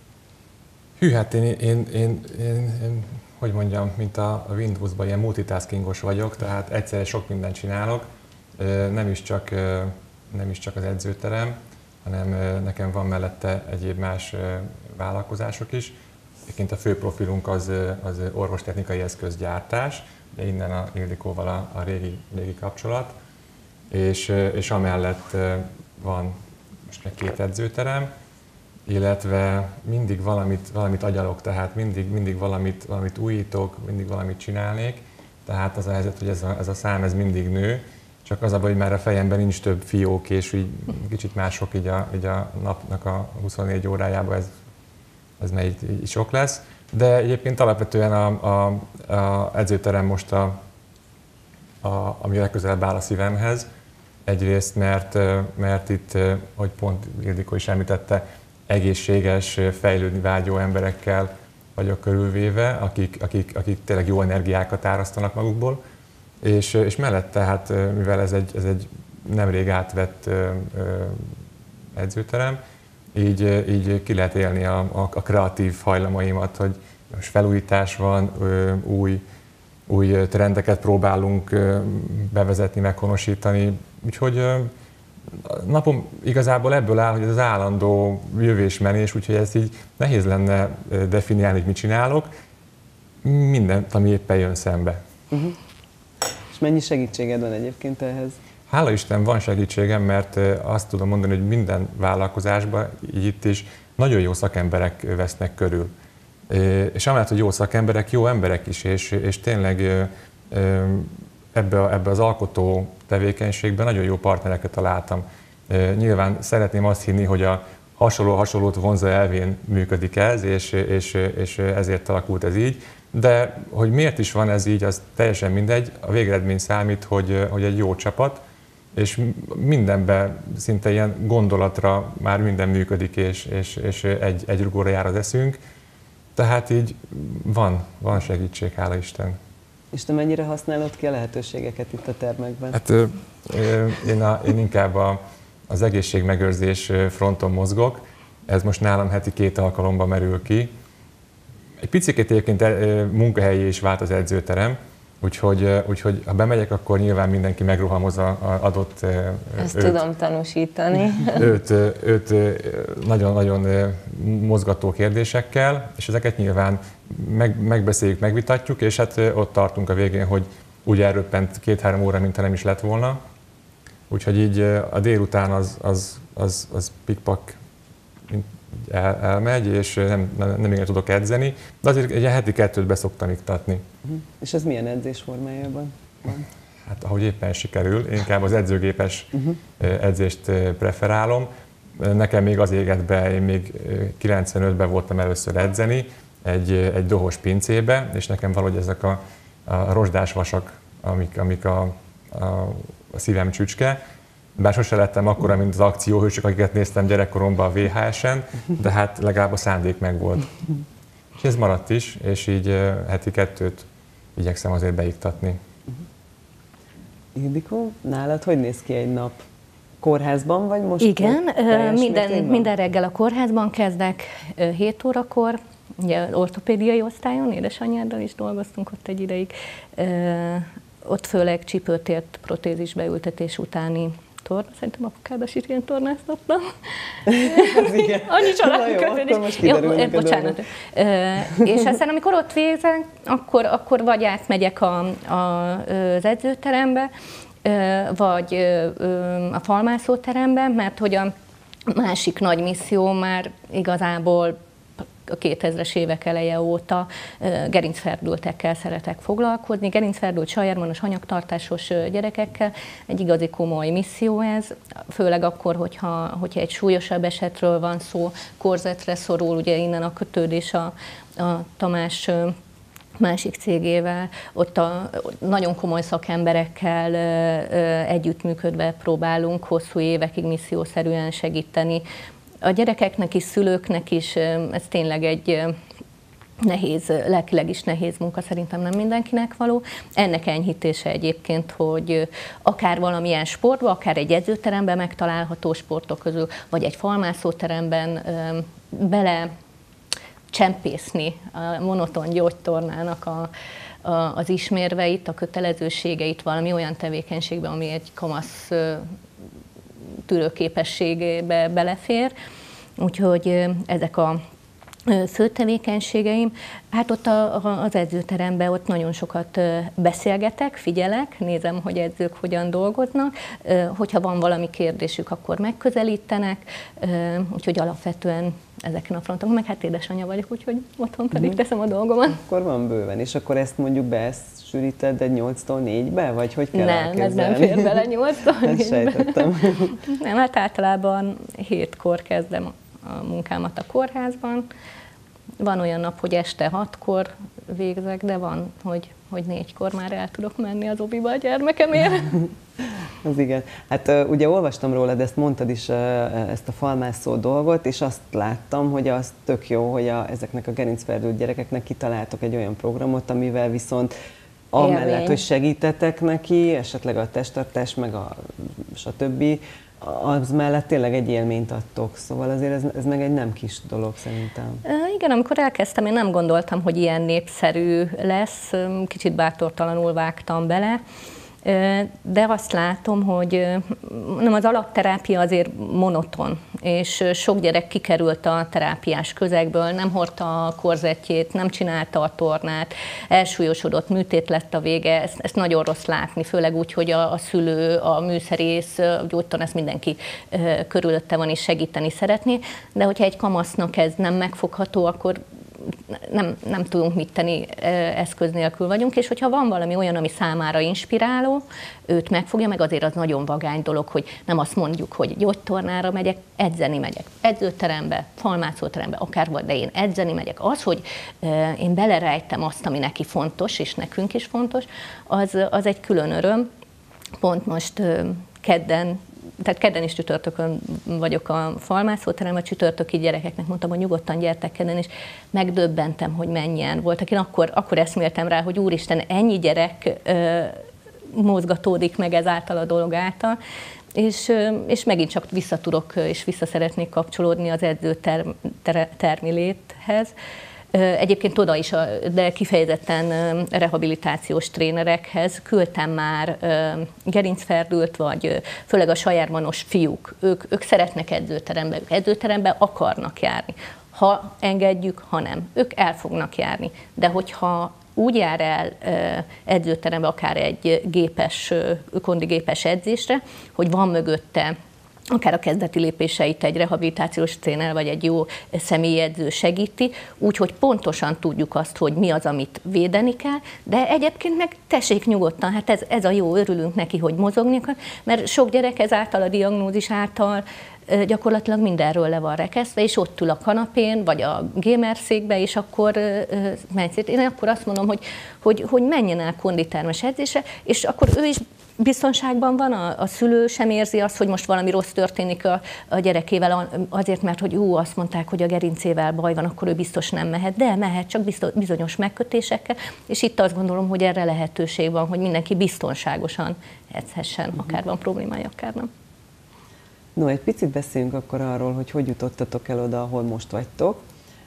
Hű, hát én, én, én, én, én hogy mondjam, mint a Windows-ban ilyen multitaskingos vagyok, tehát egyszerre sok mindent csinálok, nem is csak, nem is csak az edzőterem, hanem nekem van mellette egyéb más vállalkozások is. Egyébként a fő profilunk az, az orvostechnikai eszközgyártás, de innen a Ildikóval a, a régi, régi kapcsolat, és, és amellett van most meg két edzőterem, illetve mindig valamit, valamit agyalok, tehát mindig, mindig valamit, valamit újítok, mindig valamit csinálnék, tehát az a helyzet, hogy ez a, ez a szám ez mindig nő, csak az a baj, hogy már a fejemben nincs több fiók, és így kicsit mások így a, így a napnak a huszonnégy órájában ez, ez már így, így sok lesz. De egyébként alapvetően a, a, a edzőterem most, a, a, ami legközelebb áll a szívemhez. Egyrészt, mert, mert itt, hogy pont Ildikó is említette, egészséges, fejlődni vágyó emberekkel vagyok körülvéve, akik, akik, akik tényleg jó energiákat árasztanak magukból. És, és mellette, hát, mivel ez egy, ez egy nemrég átvett edzőterem, így, így ki lehet élni a, a, a kreatív hajlamaimat, hogy most felújítás van, új, új trendeket próbálunk bevezetni, meghonosítani. Úgyhogy napom igazából ebből áll, hogy ez az állandó jövésmenés, úgyhogy ezt így nehéz lenne definiálni, hogy mit csinálok. Mindent, ami éppen jön szembe. Uh-huh. És mennyi segítséged van egyébként ehhez? Hála Isten van segítségem, mert azt tudom mondani, hogy minden vállalkozásban, így itt is, nagyon jó szakemberek vesznek körül. És amellett, hogy jó szakemberek, jó emberek is, és, és tényleg ebbe, a, ebbe az alkotó tevékenységben nagyon jó partnereket találtam. Nyilván szeretném azt hinni, hogy a hasonló hasonlót vonza elvén működik ez, és, és, és ezért alakult ez így. De hogy miért is van ez így, az teljesen mindegy. A végeredmény számít, hogy, hogy egy jó csapat, és mindenben szinte ilyen gondolatra már minden működik, és, és, és egy, egy rugóra jár az eszünk. Tehát így van, van segítség, hála Isten. És te mennyire használod ki a lehetőségeket itt a termekben? Hát én, a, én inkább a, az egészségmegőrzés fronton mozgok. Ez most nálam heti két alkalommal merül ki. Egy picit egyébként munkahelyi is vált az edzőterem, úgyhogy, úgyhogy ha bemegyek, akkor nyilván mindenki megrohamoz az adott Ezt őt, tudom tanúsítani. Őt, őt nagyon-nagyon mozgató kérdésekkel, és ezeket nyilván meg, megbeszéljük, megvitatjuk, és hát ott tartunk a végén, hogy úgy elröppent két-három óra, mintha nem is lett volna. Úgyhogy így a délután az, az, az, az pikpak el, elmegy, és nem, nem, nem igen tudok edzeni, de azért egy heti kettőt be szoktam iktatni. Uh-huh. És ez milyen edzés formájában van? Hát ahogy éppen sikerül, inkább az edzőgépes uh-huh. edzést preferálom. Nekem még az égett be, én még kilencvenötben voltam először edzeni, egy, egy dohos pincébe, és nekem valahogy ezek a, a rozsdás vasak, amik, amik a, a, a szívem csücske. Bár sose lettem akkora, mint az akcióhősök, akiket néztem gyerekkoromban a vé há esen, de hát legalább a szándék megvolt. És ez maradt is, és így heti kettőt igyekszem azért beiktatni. Ildikó, nálad hogy néz ki egy nap? Kórházban vagy most? Igen, minden, minden reggel a kórházban kezdek hét órakor, ugye ortopédiai osztályon, édesanyjáddal is dolgoztunk ott egy ideig. Ott főleg csípőtért protézis beültetés utáni torna, szerintem apukádas is ilyen tornáztattam. Annyi családkötődés. Jó, bocsánat. És aztán amikor ott végzek, akkor, akkor vagy átmegyek a, a, az edzőterembe, vagy a falmászóterembe, mert hogy a másik nagy misszió már igazából a kétezres évek eleje óta gerincferdültekkel szeretek foglalkozni. Gerincferdült, sajármanos, anyagtartásos gyerekekkel egy igazi komoly misszió ez, főleg akkor, hogyha, hogyha egy súlyosabb esetről van szó, korzetre szorul, ugye innen a kötődés a, a Tamás másik cégével, ott a nagyon komoly szakemberekkel együttműködve próbálunk hosszú évekig missziószerűen segíteni. A gyerekeknek is, szülőknek is ez tényleg egy nehéz, lelkileg is nehéz munka, szerintem nem mindenkinek való. Ennek enyhítése egyébként, hogy akár valamilyen sportban, akár egy edzőteremben megtalálható sportok közül, vagy egy falmászóteremben bele csempészni a monoton gyógytornának a, a, az ismérveit, a kötelezőségeit valami olyan tevékenységbe, ami egy kamasz tűrőképességébe belefér. Úgyhogy ezek a fő tevékenységeim. Hát ott a, az edzőteremben ott nagyon sokat beszélgetek, figyelek, nézem, hogy edzők hogyan dolgoznak. Hogyha van valami kérdésük, akkor megközelítenek. Úgyhogy alapvetően ezeken a frontokon, meg hát édesanyja vagyok, úgyhogy otthon pedig teszem a dolgomat. Akkor van bőven, és akkor ezt mondjuk be, ezt sűríted egy nyolctól négybe, vagy hogy kell Nem, elkezdeni? ez nem fér bele nyolctól négybe. Sejtettem. Nem, hát általában hétkor kezdem a munkámat a kórházban. Van olyan nap, hogy este hatkor végzek, de van, hogy, hogy négykor már el tudok menni az obiba a gyermekemért. Az igen. Hát ugye olvastam rólad, ezt mondtad is, ezt a falmászó dolgot, és azt láttam, hogy az tök jó, hogy a, ezeknek a gerincferdült gyerekeknek kitaláltok egy olyan programot, amivel viszont amellett, hogy segítetek neki, esetleg a testtartás, meg a stb., az mellett tényleg egy élményt adtok, szóval azért ez, ez meg egy nem kis dolog szerintem. Igen, amikor elkezdtem, én nem gondoltam, hogy ilyen népszerű lesz, kicsit bátortalanul vágtam bele. De azt látom, hogy nem, az alapterápia azért monoton, és sok gyerek kikerült a terápiás közegből, nem hordta a korzettjét, nem csinálta a tornát, elsúlyosodott, műtét lett a vége, ezt, ezt nagyon rossz látni, főleg úgy, hogy a, a szülő, a műszerész, a gyógytornász, mindenki körülötte van és segíteni szeretné, de hogyha egy kamasznak ez nem megfogható, akkor Nem, nem tudunk mit tenni, eszköz nélkül vagyunk, és hogyha van valami olyan, ami számára inspiráló, őt megfogja, meg azért az nagyon vagány dolog, hogy nem azt mondjuk, hogy gyógytornára megyek, edzeni megyek, edzőterembe, falmászóterembe, akár vagy, de én edzeni megyek. Az, hogy én belerejtem azt, ami neki fontos, és nekünk is fontos, az, az egy külön öröm. Pont most kedden, tehát kedden és csütörtökön vagyok a falmászóteremben, a csütörtöki gyerekeknek mondtam, hogy nyugodtan gyertek kedden, és megdöbbentem, hogy mennyien voltak. Én akkor, akkor eszméltem rá, hogy úristen, ennyi gyerek ö, mozgatódik meg ezáltal a dolog által, és, ö, és megint csak vissza tudok és vissza szeretnék kapcsolódni az edző ter, ter, termiléthez. Egyébként oda is, de kifejezetten rehabilitációs trénerekhez küldtem már gerincferdült, vagy főleg a sajármanos fiúk. Ők, ők szeretnek edzőterembe, ők edzőterembe akarnak járni. Ha engedjük, ha nem. Ők el fognak járni. De hogyha úgy jár el edzőterembe, akár egy gépes, kondigépes edzésre, hogy van mögötte akár a kezdeti lépéseit egy rehabilitációs tréner vagy egy jó személyedző segíti, úgyhogy pontosan tudjuk azt, hogy mi az, amit védeni kell, de egyébként meg tessék nyugodtan, hát ez, ez a jó, örülünk neki, hogy mozogni akar, mert sok gyerek ezáltal, a diagnózis által gyakorlatilag mindenről le van rekesztve, és ott ül a kanapén, vagy a gamerszékbe, és akkor megy szét. Én akkor azt mondom, hogy, hogy, hogy menjen el konditermes edzésre, és akkor ő is biztonságban van, a, a szülő sem érzi azt, hogy most valami rossz történik a, a gyerekével, azért, mert hogy jó, azt mondták, hogy a gerincével baj van, akkor ő biztos nem mehet, de mehet, csak biztos, bizonyos megkötésekkel, és itt azt gondolom, hogy erre lehetőség van, hogy mindenki biztonságosan edzhessen, akár van problémája, akár nem. No, egy picit beszéljünk akkor arról, hogy hogy jutottatok el oda, ahol most vagytok.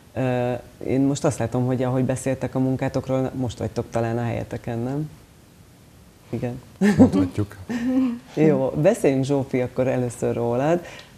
Én most azt látom, hogy ahogy beszéltek a munkátokról, most vagytok talán a helyeteken, nem? Igen. Mondhatjuk. Jó, beszéljünk, Zsófi, akkor először rólad.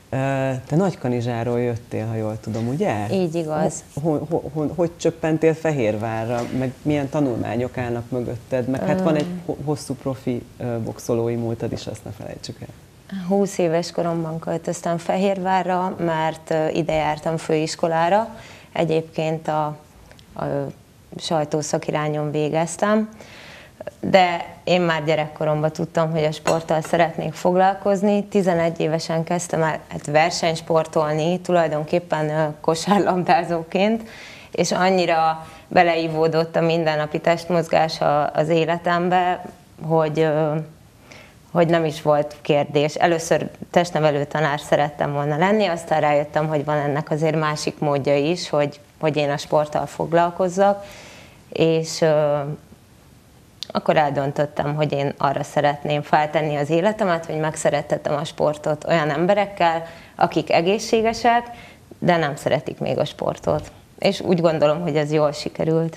Te Nagykanizsáról jöttél, ha jól tudom, ugye? Így igaz. Hogy, hogy, hogy csöppentél Fehérvárra, meg milyen tanulmányok állnak mögötted, meg hát van egy hosszú profi boxolói múltad is, azt ne felejtsük el. húsz éves koromban költöztem Fehérvárra, mert ide jártam főiskolára. Egyébként a, a sajtószakirányon végeztem, de én már gyerekkoromban tudtam, hogy a sporttal szeretnék foglalkozni. tizenegy évesen kezdtem el hát versenysportolni, tulajdonképpen kosárlabdázóként, és annyira beleívódott a mindennapi testmozgás az életembe, hogy, hogy nem is volt kérdés. Először testnevelő tanár szerettem volna lenni, aztán rájöttem, hogy van ennek azért másik módja is, hogy, hogy én a sporttal foglalkozzak, és akkor eldöntöttem, hogy én arra szeretném feltenni az életemet, hogy megszerettetem a sportot olyan emberekkel, akik egészségesek, de nem szeretik még a sportot. És úgy gondolom, hogy ez jól sikerült.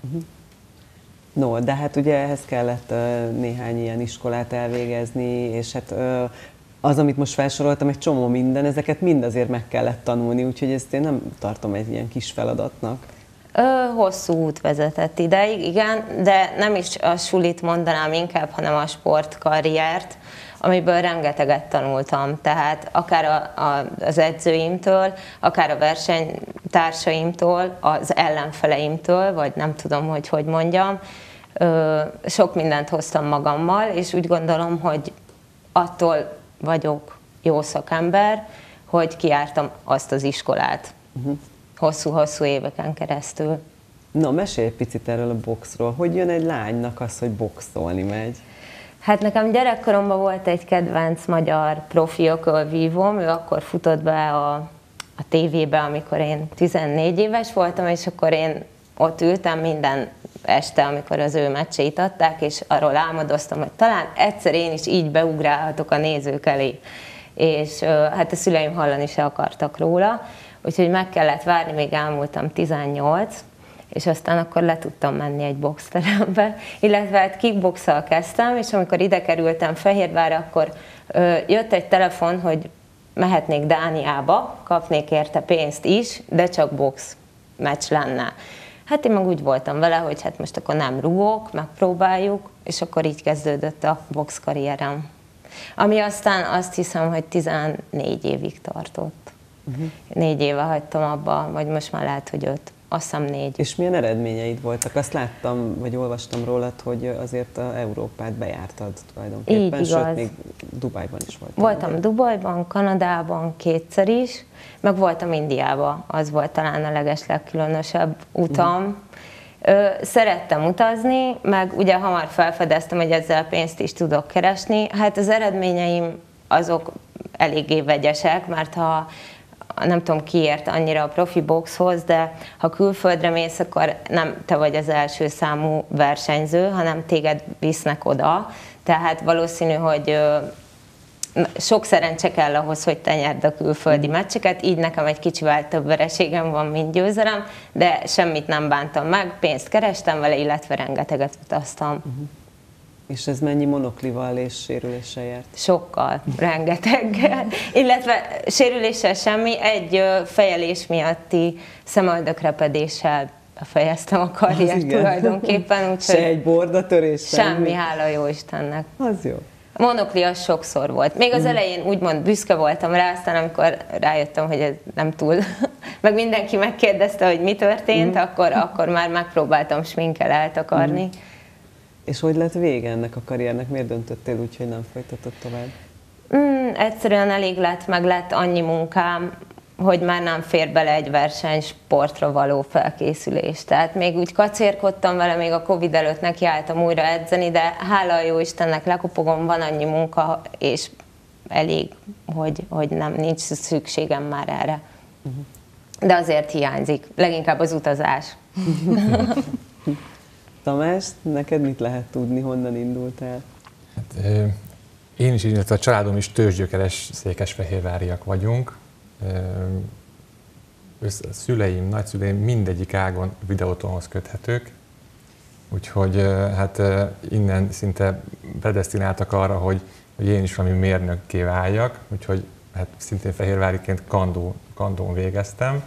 No, de hát ugye ehhez kellett uh, néhány ilyen iskolát elvégezni, és hát uh, az, amit most felsoroltam, egy csomó minden, ezeket mind azért meg kellett tanulni, úgyhogy ezt én nem tartom egy ilyen kis feladatnak. Ö, hosszú út vezetett ideig, igen, de nem is a sulit mondanám inkább, hanem a sportkarriert, amiből rengeteget tanultam. Tehát akár a, a, az edzőimtől, akár a versenytársaimtól, az ellenfeleimtől, vagy nem tudom, hogy hogy mondjam, ö, sok mindent hoztam magammal, és úgy gondolom, hogy attól vagyok jó szakember, hogy kijártam azt az iskolát. Uh-huh. hosszú-hosszú éveken keresztül. Na, mesélj egy picit erről a boxról. Hogy jön egy lánynak az, hogy boxolni megy? Hát nekem gyerekkoromban volt egy kedvenc magyar profi ökölvívóm, ő akkor futott be a, a tévébe, amikor én tizennégy éves voltam, és akkor én ott ültem minden este, amikor az ő meccseit adták, és arról álmodoztam, hogy talán egyszer én is így beugrálhatok a nézők elé. És hát a szüleim hallani se akartak róla, úgyhogy meg kellett várni, még elmúltam tizennyolc, és aztán akkor le tudtam menni egy boxterembe, illetve hát kickboxsal kezdtem, és amikor ide kerültem Fehérvárra, akkor ö, jött egy telefon, hogy mehetnék Dániába, kapnék érte pénzt is, de csak box meccs lenne. Hát én meg úgy voltam vele, hogy hát most akkor nem rúgok, megpróbáljuk, és akkor így kezdődött a box karrierem. Ami aztán azt hiszem, hogy tizennégy évig tartott. Uh-huh. Négy éve hagytam abba, vagy most már lehet, hogy öt. Azt hiszem négy. És milyen eredményeid voltak? Azt láttam, vagy olvastam rólad, hogy azért a Európát bejártad tulajdonképpen, így igaz. Sőt, még Dubajban is voltam. Voltam Dubajban, Kanadában kétszer is, meg voltam Indiában. Az volt talán a legeslegkülönösebb utam. Uh-huh. Szerettem utazni, meg ugye hamar felfedeztem, hogy ezzel pénzt is tudok keresni. Hát az eredményeim azok eléggé vegyesek, mert ha nem tudom ki ért annyira a profi boxhoz, de ha külföldre mész, akkor nem te vagy az első számú versenyző, hanem téged visznek oda. Tehát valószínű, hogy sok szerencse kell ahhoz, hogy te nyerd a külföldi meccseket, így nekem egy kicsivel több vereségem van, mint győzelem, de semmit nem bántam meg, pénzt kerestem vele, illetve rengeteget utaztam. Uh-huh. És ez mennyi monoklival és sérüléssel járt? Sokkal, rengeteggel. Illetve sérüléssel semmi, egy fejelés miatti szemöldökrepedéssel befejeztem a karriert tulajdonképpen. Se egy bordatörés? Semmi, semmi, hála jó Istennek. Az jó. A monokli az sokszor volt. Még az elején úgymond büszke voltam rá, aztán amikor rájöttem, hogy ez nem túl, meg mindenki megkérdezte, hogy mi történt, mm. akkor, akkor már megpróbáltam sminkkel eltakarni. Mm. És hogy lett vége ennek a karriernek? Miért döntöttél úgy, hogy nem folytatod tovább? Mm, egyszerűen elég lett, meg lett annyi munkám, hogy már nem fér bele egy versenysportra való felkészülés. Tehát még úgy kacérkodtam vele, még a Covid előtt nekiálltam újra edzeni, de hála a jó Istennek lekopogom, van annyi munka, és elég, hogy, hogy nem, nincs szükségem már erre. Uh-huh. De azért hiányzik, leginkább az utazás. Tamás, neked mit lehet tudni, honnan indultál? Hát, én is, illetve a családom is tőzsgyökeres székesfehérváriak vagyunk. A szüleim, nagyszüleim mindegyik ágon videótonhoz köthetők, úgyhogy hát innen szinte predesztináltak arra, hogy, hogy én is valami mérnökké váljak, úgyhogy hát szintén fehérváriként kandó, kandón végeztem.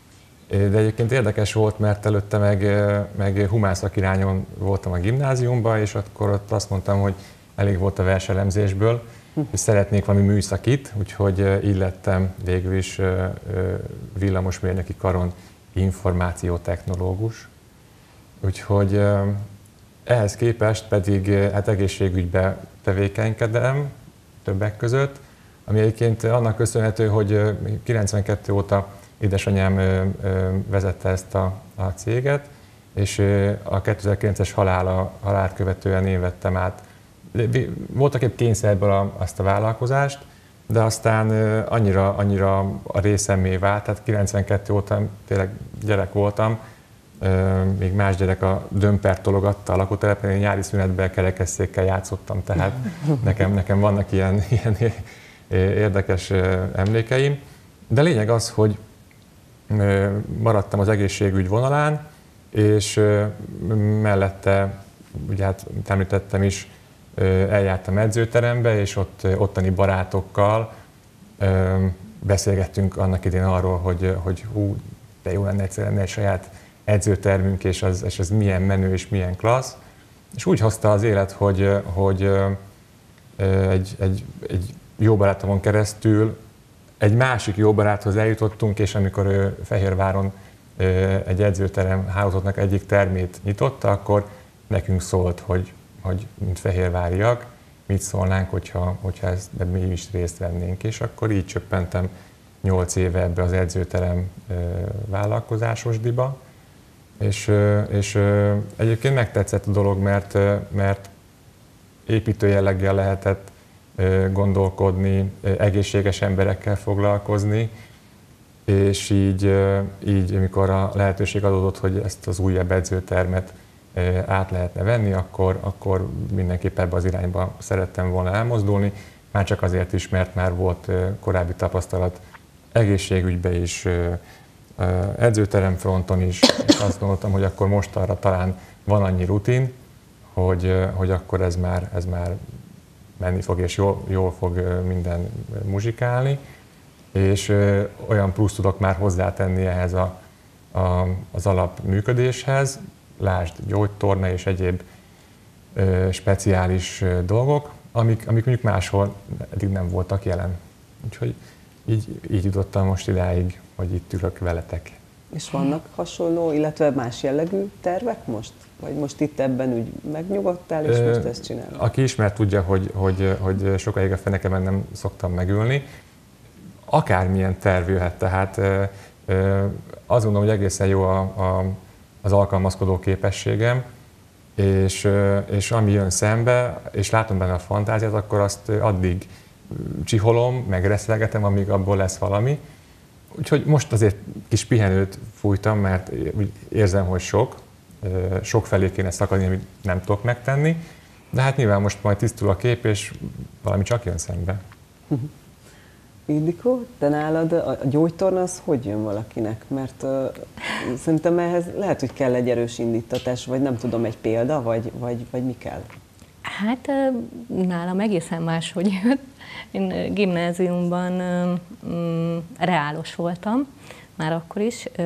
De egyébként érdekes volt, mert előtte meg, meg humán szakirányon voltam a gimnáziumban, és akkor ott azt mondtam, hogy elég volt a verselemzésből, hogy szeretnék valami műszakit, úgyhogy így lettem végül is villamosmérnöki karon információtechnológus. Úgyhogy ehhez képest pedig hát egészségügybe tevékenykedem többek között, ami egyébként annak köszönhető, hogy kilencvenkettő óta édesanyám vezette ezt a, a céget, és a kétezer-kilences halála, halált követően én vettem át. Voltak épp kényszerből a, azt a vállalkozást, de aztán annyira, annyira a részemmé vált, tehát kilencvenkettő óta tényleg gyerek voltam, még más gyerek a dömpert tologatta a lakótelepen, én nyári szünetben kerekesszékkel játszottam, tehát nekem, nekem vannak ilyen, ilyen érdekes emlékeim. De lényeg az, hogy maradtam az egészségügy vonalán, és mellette, ugye hát említettem is, eljártam edzőterembe, és ott ottani barátokkal beszélgettünk annak idén arról, hogy, hogy hú, de jó lenne egyszer lenne egy saját edzőtermünk, és az, és az milyen menő és milyen klassz. És úgy hozta az élet, hogy, hogy egy, egy, egy jó barátomon keresztül egy másik jó baráthoz eljutottunk, és amikor ő Fehérváron egy edzőterem hálózatnak egyik termét nyitotta, akkor nekünk szólt, hogy, hogy mint fehérváriak, mit szólnánk, hogyha, hogyha ezt, mi is részt vennénk. És akkor így csöppentem nyolc éve ebbe az edzőterem vállalkozásosdiba. És, és egyébként megtetszett a dolog, mert, mert építő jelleggel lehetett gondolkodni, egészséges emberekkel foglalkozni, és így, így amikor a lehetőség adódott, hogy ezt az újabb edzőtermet át lehetne venni, akkor, akkor mindenképp ebbe az irányba szerettem volna elmozdulni, már csak azért is, mert már volt korábbi tapasztalat egészségügybe is, edzőterem fronton is, és azt gondoltam, hogy akkor mostanra talán van annyi rutin, hogy, hogy akkor ez már, ez már menni fog, és jól, jól fog minden muzsikálni, és olyan plusz tudok már hozzátenni ehhez a, a, az alapműködéshez, lásd gyógytorna és egyéb ö, speciális dolgok, amik, amik mondjuk máshol eddig nem voltak jelen. Úgyhogy így, így jutottam most idáig, hogy itt ülök veletek. És vannak hasonló, illetve más jellegű tervek most? Vagy most itt ebben úgy megnyugodtál, és most ezt csinálod? Aki ismer, tudja, hogy, hogy, hogy sokáig a fenekemen nem szoktam megülni. Akármilyen terv jöhet, tehát azt gondolom, hogy egészen jó a, a, az alkalmazkodó képességem, és, és ami jön szembe, és látom benne a fantáziát, akkor azt addig csiholom, meg reszelgetem, amíg abból lesz valami. Úgyhogy most azért kis pihenőt fújtam, mert érzem, hogy sok, sok felé kéne szakadni, amit nem tudok megtenni, de hát nyilván most majd tisztul a kép, és valami csak jön szembe. Ildikó, te nálad a gyógytorna az hogy jön valakinek? Mert uh, szerintem ehhez lehet, hogy kell egy erős indítatás, vagy nem tudom, egy példa, vagy, vagy, vagy mi kell? Hát nálam egészen máshogy jött. Én gimnáziumban um, reálos voltam, már akkor is, uh,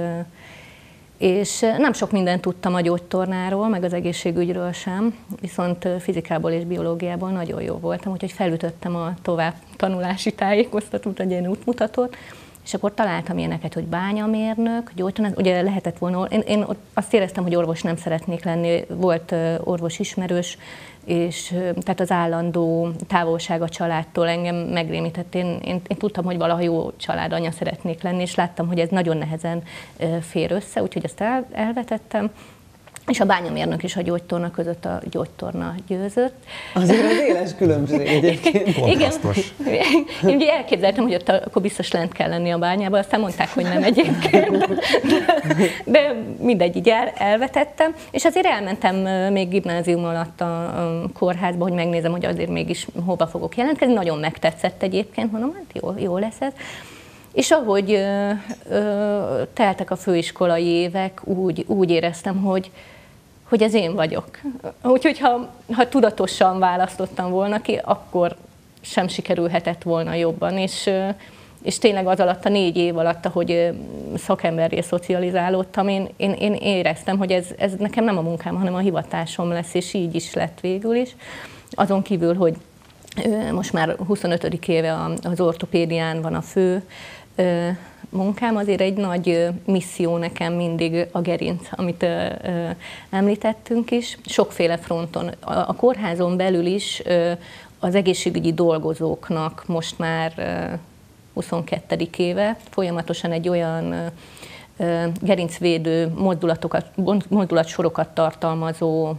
és nem sok mindent tudtam a gyógytornáról, meg az egészségügyről sem, viszont fizikából és biológiából nagyon jó voltam, úgyhogy felütöttem a tovább tanulási tájékoztatót, egy ilyen útmutatót, és akkor találtam ilyeneket, hogy bányamérnök, gyógytornász, ugye lehetett volna, én, én azt éreztem, hogy orvos nem szeretnék lenni, volt orvos ismerős, és tehát az állandó távolság a családtól engem megrémített. Én, én, én tudtam, hogy valaha jó családanya szeretnék lenni, és láttam, hogy ez nagyon nehezen fér össze, úgyhogy ezt el, elvetettem. És a bányamérnök és a gyógytorna között a gyógytorna győzött. Azért az éles különbség egyébként. Igen. Én ugye elképzeltem, hogy ott akkor biztos lent kell lenni a bányában, aztán mondták, hogy nem egyébként. De mindegy, így el, elvetettem. És azért elmentem még gimnázium alatt a kórházba, hogy megnézem, hogy azért mégis hova fogok jelentkezni. Nagyon megtetszett egyébként, mondom, hát jó, jó lesz ez. És ahogy ö, ö, teltek a főiskolai évek, úgy, úgy éreztem, hogy, hogy ez én vagyok. Úgyhogy ha, ha tudatosan választottam volna ki, akkor sem sikerülhetett volna jobban. És, ö, és tényleg az alatt, a négy év alatt, ahogy szakemberré szocializálódtam, én, én, én éreztem, hogy ez, ez nekem nem a munkám, hanem a hivatásom lesz, és így is lett végül is. Azon kívül, hogy most már huszonötödik éve az ortopédián van a fő munkám, azért egy nagy misszió nekem mindig a gerinc, amit említettünk is. Sokféle fronton. A kórházon belül is az egészségügyi dolgozóknak most már huszonkettő éve folyamatosan egy olyan gerincvédő mozdulatokat, mozdulatsorokat tartalmazó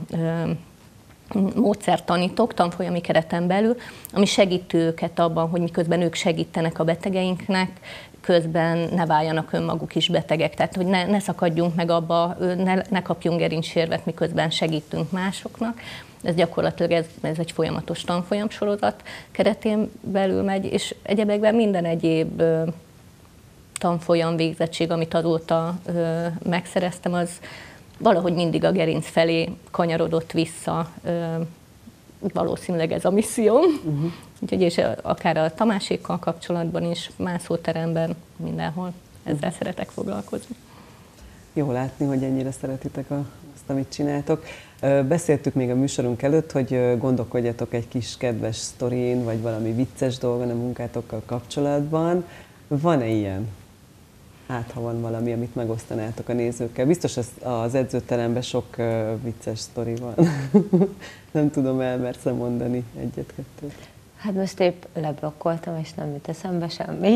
módszert tanítok tanfolyami kereten belül, ami segíti őket abban, hogy miközben ők segítenek a betegeinknek, közben ne váljanak önmaguk is betegek. Tehát, hogy ne, ne szakadjunk meg abba, ne, ne kapjunk gerincsérvet, miközben segítünk másoknak. Ez gyakorlatilag ez, ez egy folyamatos tanfolyamsorozat keretén belül megy, és egyebekben minden egyéb ö, tanfolyam végzettség, amit azóta ö, megszereztem, az valahogy mindig a gerinc felé kanyarodott vissza, valószínűleg ez a misszióm. Uh-huh. Úgyhogy és akár a Tamásékkal kapcsolatban is, mászóteremben, mindenhol ezzel uh-huh. szeretek foglalkozni. Jó látni, hogy ennyire szeretitek a, azt, amit csináltok. Beszéltük még a műsorunk előtt, hogy gondolkodjatok egy kis kedves sztorin, vagy valami vicces dolgon a munkátokkal kapcsolatban. Van-e ilyen? Hát, ha van valami, amit megosztanátok a nézőkkel. Biztos az, az edzőteremben sok uh, vicces sztori van. Nem tudom, elmersz mondani egyet-kettőt. Hát most épp leblokkoltam, és nem jut eszembe semmi.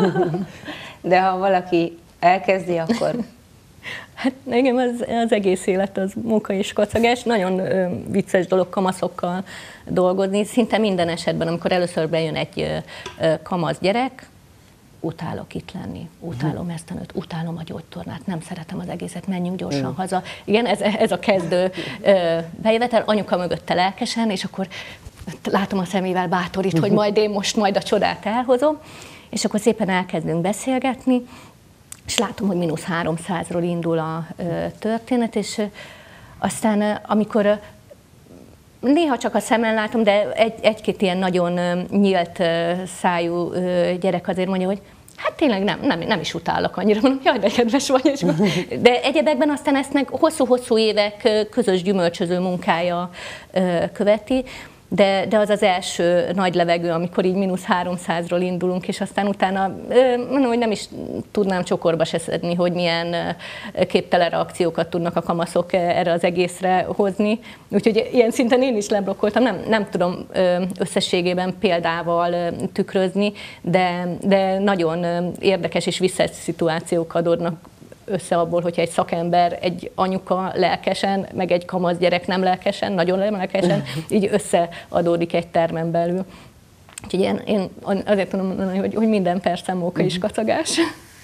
De ha valaki elkezdi, akkor... Hát igen, az, az egész élet az munka és kacagás. Nagyon ö, vicces dolog kamaszokkal dolgozni. Szinte minden esetben, amikor először bejön egy ö, ö, kamasz gyerek, utálok itt lenni, utálom ezt a nőt, utálom a gyógytornát, nem szeretem az egészet, menjünk gyorsan mm. haza. Igen, ez, ez a kezdő bejövetel, anyuka mögötte lelkesen, és akkor látom a szemével bátorít, hogy majd én most majd a csodát elhozom, és akkor szépen elkezdünk beszélgetni, és látom, hogy mínusz háromszázról indul a történet, és aztán amikor néha csak a szemen látom, de egy, egy-két ilyen nagyon nyílt szájú gyerek azért mondja, hogy hát tényleg nem, nem, nem is utálok annyira, mondom, jaj, de kedves vagy. De egyebekben aztán ezt meg hosszú-hosszú évek közös gyümölcsöző munkája követi, de, de az az első nagy levegő, amikor így mínusz háromszázról indulunk, és aztán utána mondom, hogy nem is tudnám csokorba se szedni, hogy milyen képtelen reakciókat tudnak a kamaszok erre az egészre hozni. Úgyhogy ilyen szinten én is leblokkoltam, nem, nem tudom összességében példával tükrözni, de, de nagyon érdekes és visszaes szituációk adódnak össze abból, hogyha egy szakember, egy anyuka lelkesen, meg egy kamasz gyerek nem lelkesen, nagyon nem lelkesen, így összeadódik egy termen belül. Úgyhogy én, én azért tudom mondani, hogy, hogy minden percen móka is kacagás.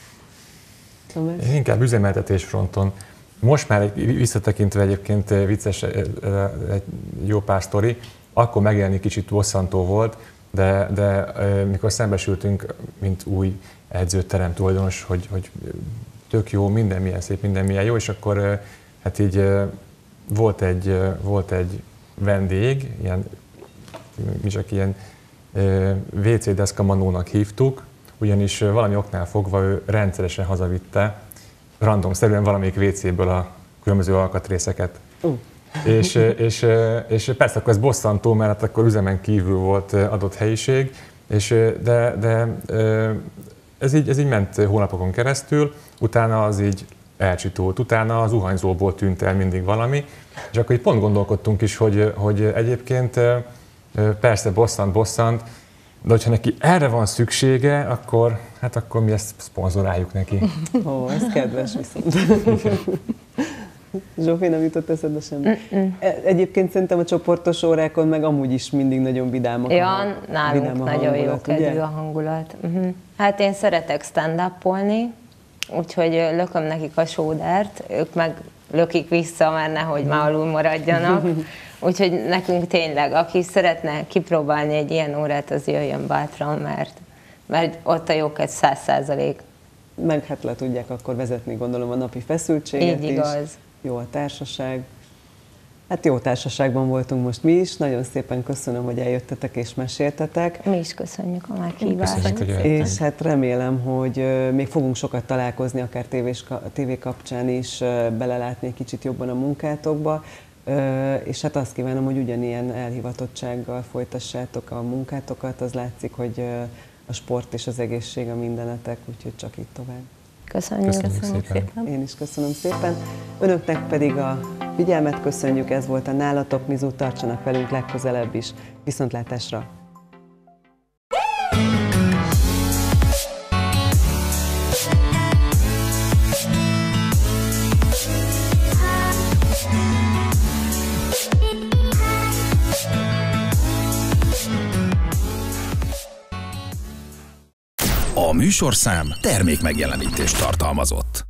Én inkább üzemeltetés fronton. Most már egy, visszatekintve egyébként vicces, egy jó pár sztori, akkor megjelenni kicsit bosszantó volt, de, de mikor szembesültünk, mint új edzőterem tulajdonos, hogy, hogy tök jó, minden milyen szép, minden milyen jó, és akkor hát így volt egy, volt egy vendég, ilyen, mi csak ilyen vé cé deszka manónak hívtuk, ugyanis valami oknál fogva ő rendszeresen hazavitte, randomszerűen valamelyik vé céből a különböző alkatrészeket. Uh. És, és, és persze akkor ez bosszantó, mert akkor üzemen kívül volt adott helyiség, és, de, de ez így, ez így ment hónapokon keresztül, utána az így elcsitult, utána az zuhanyzóból tűnt el mindig valami, és akkor így pont gondolkodtunk is, hogy, hogy egyébként persze bosszant, bosszant, de hogyha neki erre van szüksége, akkor, hát akkor mi ezt szponzoráljuk neki. Ó, ez kedves viszont. Zsófi, nem jutott eszedbe semmi? Egyébként szerintem a csoportos órákon meg amúgy is mindig nagyon vidámak. Ja, a, nálunk vidám a nagyon jó hangulat, kedvű ugye? a hangulat. Uh-huh. Hát én szeretek stand-upolni, úgyhogy lököm nekik a sódert, ők meg lökik vissza, mert nehogy már alul maradjanak. Úgyhogy nekünk tényleg, aki szeretne kipróbálni egy ilyen órát, az jöjjön bátran, mert, mert ott a jókedv száz százalék. Meg hát le tudják akkor vezetni, gondolom, a napi feszültséget Így is. igaz. Jó a társaság. Hát jó társaságban voltunk most mi is. Nagyon szépen köszönöm, hogy eljöttetek és meséltetek. Mi is köszönjük a meghívást. Köszönjük, hogy jöttem. És hát remélem, hogy még fogunk sokat találkozni, akár tévés, tévé kapcsán is, belelátni egy kicsit jobban a munkátokba. És hát azt kívánom, hogy ugyanilyen elhivatottsággal folytassátok a munkátokat. Az látszik, hogy a sport és az egészség a mindenetek, úgyhogy csak így tovább. Köszönjük. Köszönjük Köszönjük szépen. szépen. Én is köszönöm szépen. Önöknek pedig a figyelmet köszönjük, ez volt a Nálatok Mizu, tartsanak velünk legközelebb is. Viszontlátásra! A műsorszám termék megjelenítést tartalmazott.